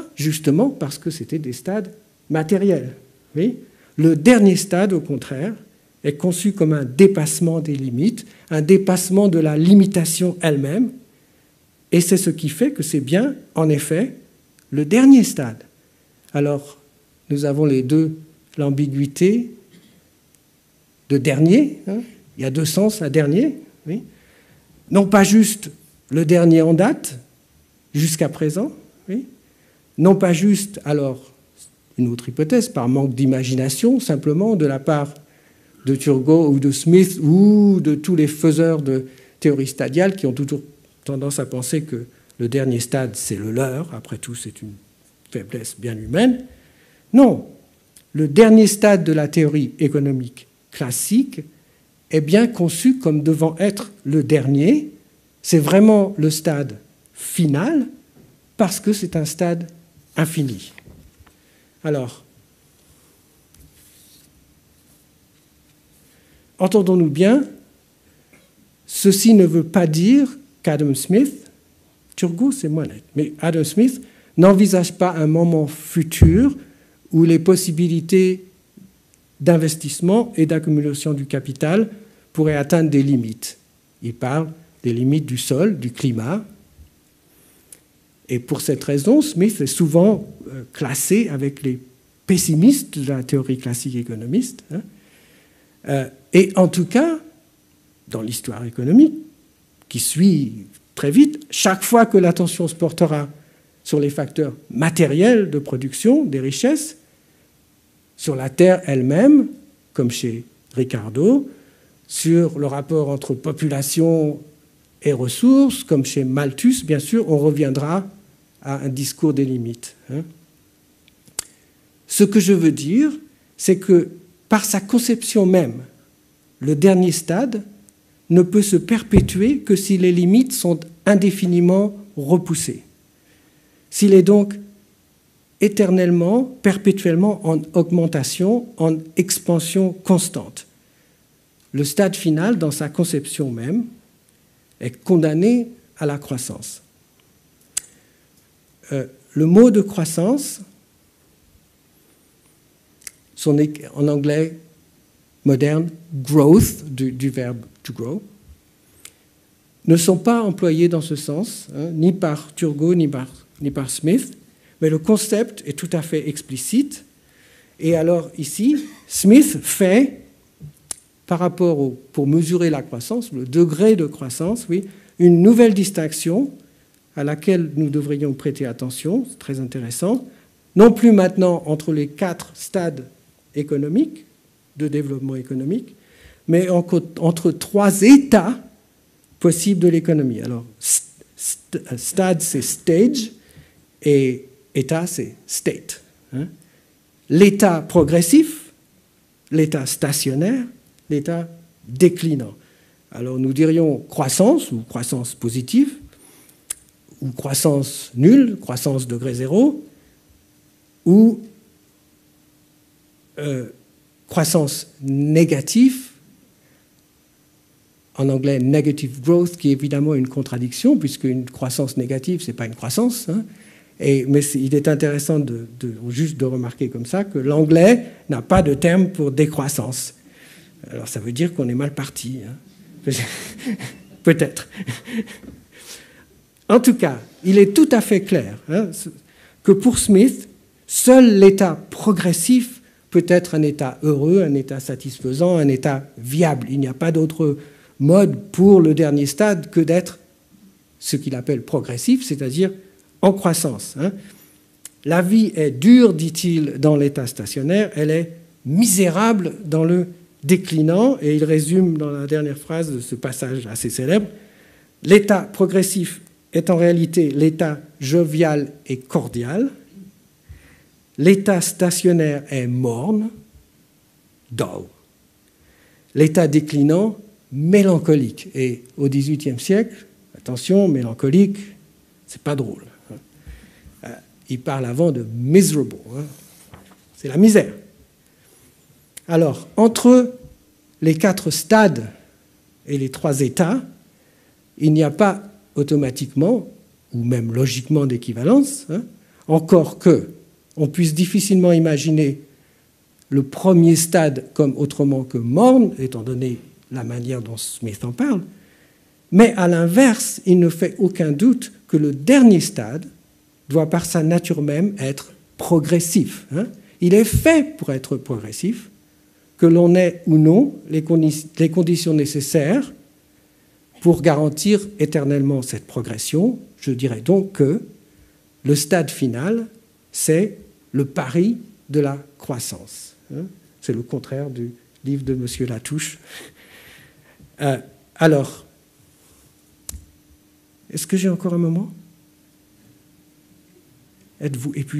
Justement parce que c'était des stades matériels. Oui ? Le dernier stade, au contraire, est conçu comme un dépassement des limites, un dépassement de la limitation elle-même, et c'est ce qui fait que c'est bien, en effet, le dernier stade. Alors, nous avons les deux, l'ambiguïté de dernier, hein, il y a deux sens à dernier, oui, non pas juste le dernier en date, jusqu'à présent, oui, non pas juste, alors, une autre hypothèse, par manque d'imagination, simplement de la part de Turgot ou de Smith ou de tous les faiseurs de théorie stadiale qui ont toujours tendance à penser que le dernier stade, c'est le leur, après tout, c'est une faiblesse bien humaine. Non, le dernier stade de la théorie économique classique est bien conçu comme devant être le dernier. C'est vraiment le stade final parce que c'est un stade infini. Alors, entendons-nous bien, ceci ne veut pas dire qu'Adam Smith, Turgot c'est moins net, mais Adam Smith n'envisage pas un moment futur où les possibilités d'investissement et d'accumulation du capital pourraient atteindre des limites. Il parle des limites du sol, du climat. Et pour cette raison, Smith est souvent classé avec les pessimistes de la théorie classique économiste. Hein. Euh, et en tout cas, dans l'histoire économique, qui suit très vite, chaque fois que l'attention se portera sur les facteurs matériels de production des richesses, sur la terre elle-même, comme chez Ricardo, sur le rapport entre population et ressources, comme chez Malthus, bien sûr, on reviendra à un discours des limites. Hein. Ce que je veux dire, c'est que par sa conception même, le dernier stade ne peut se perpétuer que si les limites sont indéfiniment repoussées. S'il est donc éternellement, perpétuellement en augmentation, en expansion constante. Le stade final, dans sa conception même, est condamné à la croissance. Euh, le mot de croissance, son, en anglais moderne, growth, du, du verbe to grow, ne sont pas employés dans ce sens, hein, ni par Turgot, ni par, ni par Smith, mais le concept est tout à fait explicite. Et alors ici, Smith fait, par rapport au, pour mesurer la croissance, le degré de croissance, oui, une nouvelle distinction à laquelle nous devrions prêter attention, c'est très intéressant, non plus maintenant entre les quatre stades économiques, de développement économique, mais en, entre trois états possibles de l'économie. Alors, st- stade, c'est stage, et état, c'est state. hein, l'état progressif, l'état stationnaire, l'état déclinant. Alors nous dirions croissance ou croissance positive, ou croissance nulle, croissance degré zéro, ou euh, croissance négative, en anglais negative growth, qui est évidemment une contradiction, puisque une croissance négative, ce n'est pas une croissance. Hein. Et, mais est, il est intéressant de, de, juste de remarquer comme ça que l'anglais n'a pas de terme pour décroissance. Alors ça veut dire qu'on est mal parti. Hein. Peut-être. En tout cas, il est tout à fait clair hein, que pour Smith, seul l'état progressif peut être un état heureux, un état satisfaisant, un état viable. Il n'y a pas d'autre mode pour le dernier stade que d'être ce qu'il appelle progressif, c'est-à-dire en croissance. Hein. La vie est dure, dit-il, dans l'état stationnaire, elle est misérable dans le déclinant, et il résume dans la dernière phrase de ce passage assez célèbre, l'état progressif est en réalité l'état jovial et cordial, l'état stationnaire est morne, dull, l'état déclinant, mélancolique. Et au dix-huitième siècle, attention, mélancolique, c'est pas drôle. Il parle avant de miserable, c'est la misère. Alors, entre les quatre stades et les trois états, il n'y a pas automatiquement, ou même logiquement d'équivalence, hein, encore que on puisse difficilement imaginer le premier stade comme autrement que morne, étant donné la manière dont Smith en parle, mais à l'inverse, il ne fait aucun doute que le dernier stade doit par sa nature même être progressif. Hein. Il est fait pour être progressif, que l'on ait ou non les, condi- les conditions nécessaires pour garantir éternellement cette progression. Je dirais donc que le stade final, c'est le pari de la croissance. Hein. C'est le contraire du livre de M. Latouche. Euh, alors, est-ce que j'ai encore un moment ? Êtes-vous épuisé ?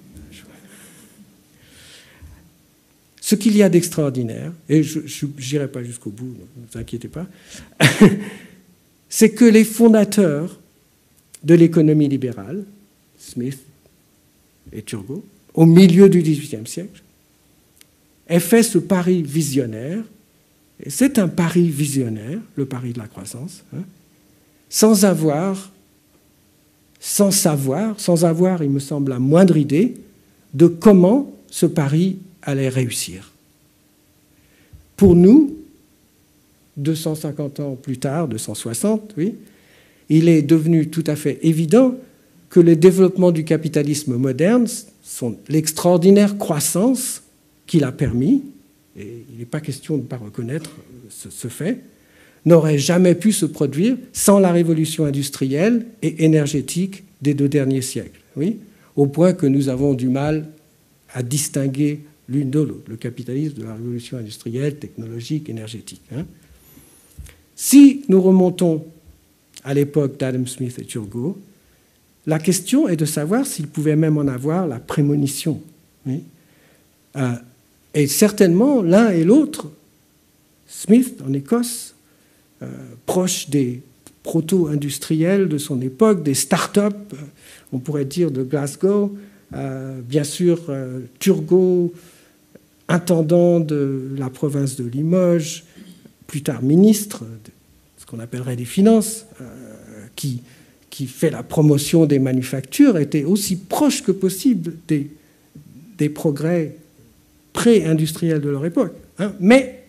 Ce qu'il y a d'extraordinaire, et je n'irai pas jusqu'au bout, ne vous inquiétez pas, c'est que les fondateurs de l'économie libérale, Smith et Turgot, au milieu du dix-huitième siècle, aient fait ce pari visionnaire, et c'est un pari visionnaire, le pari de la croissance, hein, sans avoir, sans savoir, sans avoir, il me semble, la moindre idée de comment ce pari allait réussir. Pour nous, deux cent cinquante ans plus tard, deux cent soixante, oui, il est devenu tout à fait évident que le développement du capitalisme moderne, son, l'extraordinaire croissance qu'il a permis, et il n'est pas question de ne pas reconnaître ce, ce fait, n'aurait jamais pu se produire sans la révolution industrielle et énergétique des deux derniers siècles, oui, au point que nous avons du mal à distinguer l'une de l'autre, le capitalisme de la révolution industrielle, technologique, énergétique. Hein. Si nous remontons à l'époque d'Adam Smith et Turgot, la question est de savoir s'ils pouvaient même en avoir la prémonition. Oui. Euh, et certainement, l'un et l'autre, Smith en Écosse, euh, proche des proto-industriels de son époque, des start-up, euh, on pourrait dire de Glasgow, euh, bien sûr, euh, Turgot, intendant de la province de Limoges, plus tard ministre, de ce qu'on appellerait des finances, euh, qui, qui fait la promotion des manufactures, était aussi proche que possible des, des progrès pré-industriels de leur époque. Hein. Mais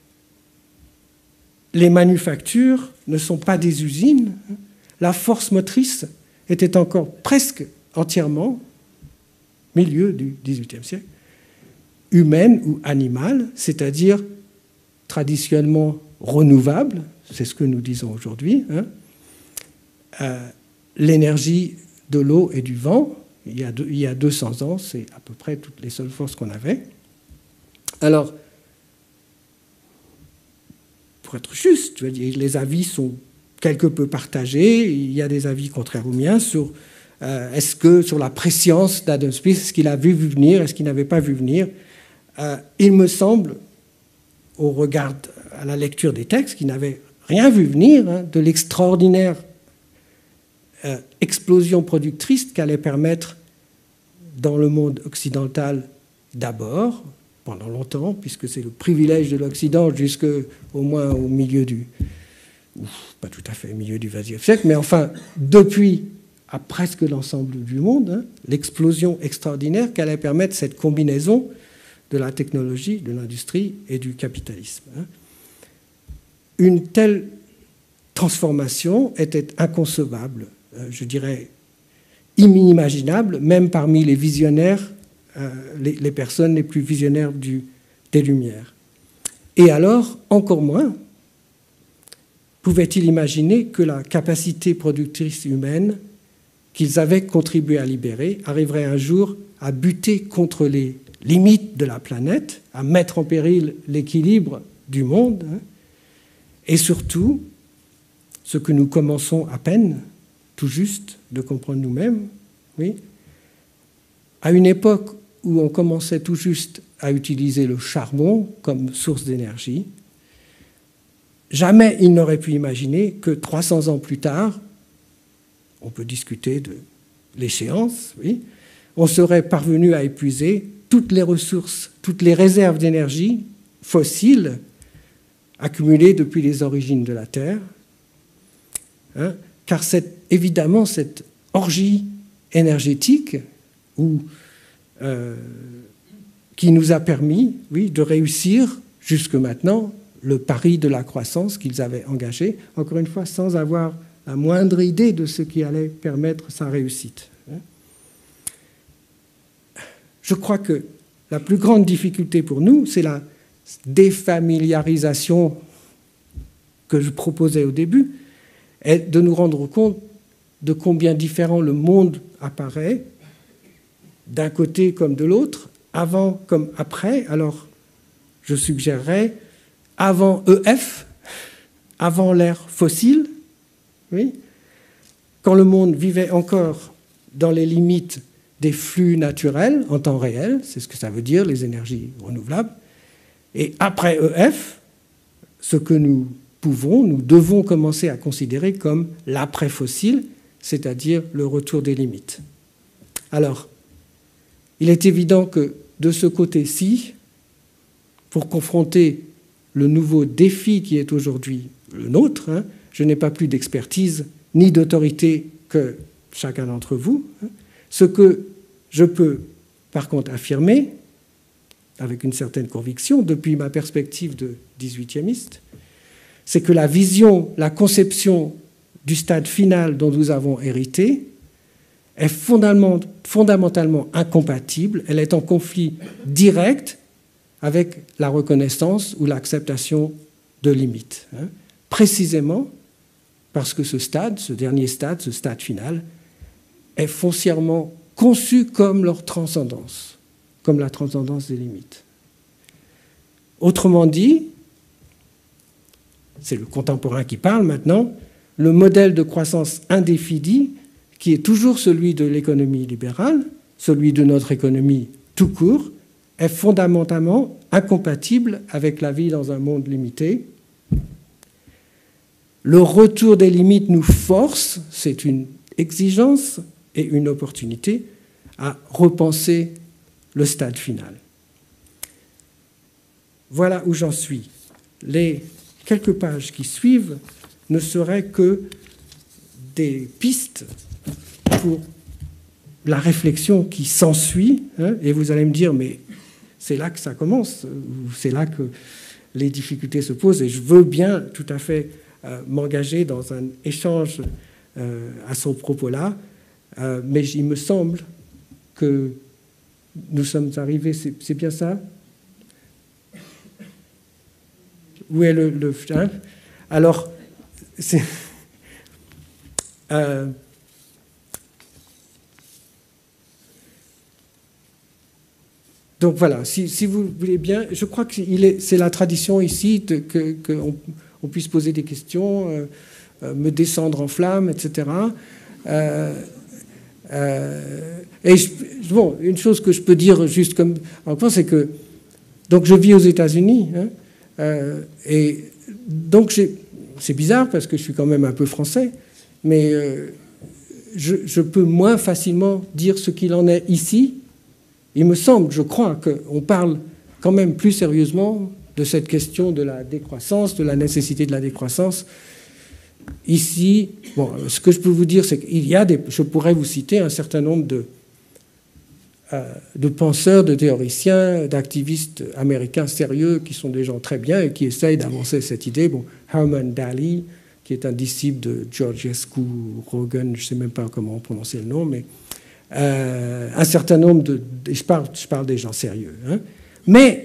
les manufactures ne sont pas des usines. La force motrice était encore presque entièrement, milieu du dix-huitième siècle, humaine ou animale, c'est-à-dire traditionnellement renouvelable, c'est ce que nous disons aujourd'hui, hein. euh, l'énergie de l'eau et du vent, il y a, deux, il y a deux cents ans, c'est à peu près toutes les seules forces qu'on avait. Alors, pour être juste, je veux dire, les avis sont quelque peu partagés, il y a des avis contraires aux miens sur euh, est-ce que sur la prescience d'Adam Smith, est-ce qu'il a vu venir, est-ce qu'il n'avait pas vu venir? euh, Il me semble, au regard, à la lecture des textes, qu'il n'avait rien vu venir hein, de l'extraordinaire euh, explosion productrice qu'allait permettre dans le monde occidental d'abord, pendant longtemps, puisque c'est le privilège de l'Occident jusqu'au moins au milieu du... Ouf, pas tout à fait au milieu du vingtième siècle, mais enfin, depuis à presque l'ensemble du monde, hein, l'explosion extraordinaire qu'allait permettre cette combinaison de la technologie, de l'industrie et du capitalisme. Hein. Une telle transformation était inconcevable, euh, je dirais inimaginable, même parmi les visionnaires, euh, les, les personnes les plus visionnaires du, des Lumières. Et alors, encore moins, pouvait-il imaginer que la capacité productrice humaine qu'ils avaient contribué à libérer arriverait un jour à buter contre les limites de la planète, à mettre en péril l'équilibre du monde, hein, et surtout, ce que nous commençons à peine, tout juste, de comprendre nous-mêmes, oui, à une époque où on commençait tout juste à utiliser le charbon comme source d'énergie, jamais il n'aurait pu imaginer que trois cents ans plus tard, on peut discuter de l'échéance, oui, on serait parvenu à épuiser toutes les ressources, toutes les réserves d'énergie fossiles accumulées depuis les origines de la Terre, hein, car c'est évidemment cette orgie énergétique où, euh, qui nous a permis, oui, de réussir jusque maintenant le pari de la croissance qu'ils avaient engagé, encore une fois sans avoir la moindre idée de ce qui allait permettre sa réussite. Je crois que la plus grande difficulté pour nous, c'est la défamiliarisation que je proposais au début, est de nous rendre compte de combien différent le monde apparaît, d'un côté comme de l'autre, avant comme après. Alors, je suggérerais avant E F, avant l'ère fossile, oui, quand le monde vivait encore dans les limites des flux naturels en temps réel, c'est ce que ça veut dire, les énergies renouvelables, et après E F, ce que nous pouvons, nous devons commencer à considérer comme l'après-fossile, c'est-à-dire le retour des limites. Alors, il est évident que de ce côté-ci, pour confronter le nouveau défi qui est aujourd'hui le nôtre, hein, je n'ai pas plus d'expertise ni d'autorité que chacun d'entre vous. Hein. Ce que je peux, par contre, affirmer, avec une certaine conviction, depuis ma perspective de dix-huitiémiste, c'est que la vision, la conception du stade final dont nous avons hérité est fondamentalement incompatible, elle est en conflit direct avec la reconnaissance ou l'acceptation de limites. Hein. Précisément parce que ce stade, ce dernier stade, ce stade final, est foncièrement conçu comme leur transcendance, comme la transcendance des limites. Autrement dit, c'est le contemporain qui parle maintenant, le modèle de croissance indéfinie, qui est toujours celui de l'économie libérale, celui de notre économie tout court, est fondamentalement incompatible avec la vie dans un monde limité. Le retour des limites nous force, c'est une exigence et une opportunité, à repenser le stade final. Voilà où j'en suis. Les quelques pages qui suivent ne seraient que des pistes pour la réflexion qui s'ensuit, hein, et vous allez me dire, mais c'est là que ça commence, ou c'est là que les difficultés se posent, et je veux bien tout à fait euh, m'engager dans un échange euh, à ce propos-là, euh, mais il me semble que nous sommes arrivés, c'est, c'est bien ça? Où est le... le hein? Alors, c'est... Euh, donc voilà, si, si vous voulez bien, je crois que c'est la tradition ici qu'on que on puisse poser des questions, euh, me descendre en flamme, et cetera. Euh, Euh, et je, bon, une chose que je peux dire juste comme encore, c'est que donc je vis aux États-Unis, hein, euh, et donc c'est bizarre parce que je suis quand même un peu français, mais euh, je, je peux moins facilement dire ce qu'il en est ici. Il me semble, je crois, qu'on parle quand même plus sérieusement de cette question de la décroissance, de la nécessité de la décroissance. Ici, bon, ce que je peux vous dire, c'est qu'il y a des... Je pourrais vous citer un certain nombre de, euh, de penseurs, de théoriciens, d'activistes américains sérieux qui sont des gens très bien et qui essayent d'avancer cette idée. Bon, Herman Daly, qui est un disciple de Georgescu Rogan, je ne sais même pas comment prononcer le nom, mais euh, un certain nombre de... Je parle, je parle des gens sérieux. Hein. Mais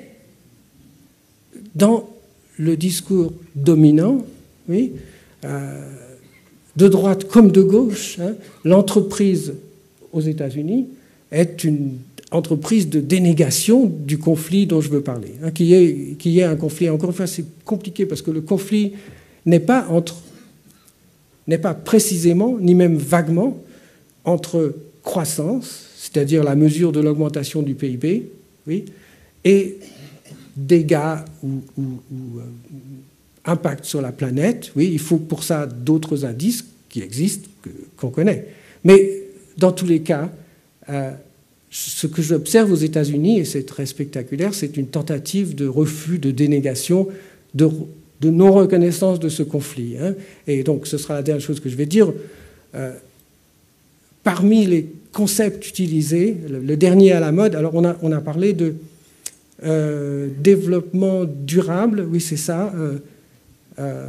dans le discours dominant, oui, euh, de droite comme de gauche, hein, l'entreprise aux États-Unis est une entreprise de dénégation du conflit dont je veux parler. Hein, qu'il y ait, qu'il y ait un conflit, encore une fois, c'est compliqué parce que le conflit n'est pas entre, n'est pas précisément, ni même vaguement, entre croissance, c'est-à-dire la mesure de l'augmentation du P I B, oui, et dégâts ou, ou, ou euh, impact sur la planète. Oui, il faut pour ça d'autres indices qui existent, qu'on connaît. Mais dans tous les cas, euh, ce que j'observe aux États-Unis, et c'est très spectaculaire, c'est une tentative de refus, de dénégation, de, de non-reconnaissance de ce conflit. Hein. Et donc, ce sera la dernière chose que je vais dire. Euh, parmi les concepts utilisés, le, le dernier à la mode, alors on a, on a parlé de euh, développement durable, oui, c'est ça, euh, euh,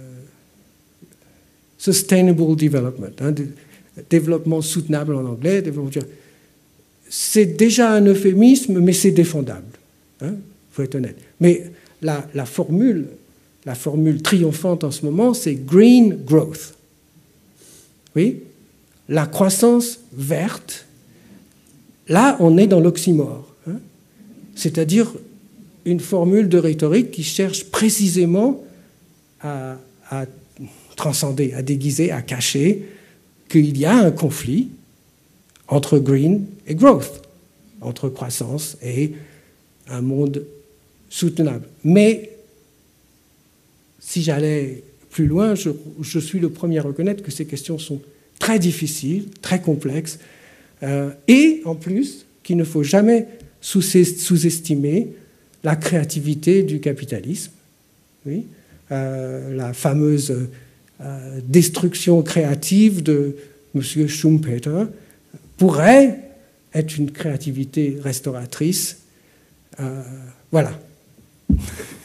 sustainable development, hein, de, développement soutenable en anglais, développement durable. C'est déjà un euphémisme, mais c'est défendable. Il hein, faut être honnête. Mais la, la, formule, la formule triomphante en ce moment, c'est green growth. Oui, la croissance verte. Là, on est dans l'oxymore. Hein, c'est-à-dire une formule de rhétorique qui cherche précisément à, à transcender, à déguiser, à cacher qu'il y a un conflit entre green et growth, entre croissance et un monde soutenable. Mais si j'allais plus loin, je, je suis le premier à reconnaître que ces questions sont très difficiles, très complexes, euh, et en plus qu'il ne faut jamais sous-estimer la créativité du capitalisme. Oui, euh, la fameuse euh, destruction créative de M. Schumpeter pourrait être une créativité restauratrice. Euh, voilà.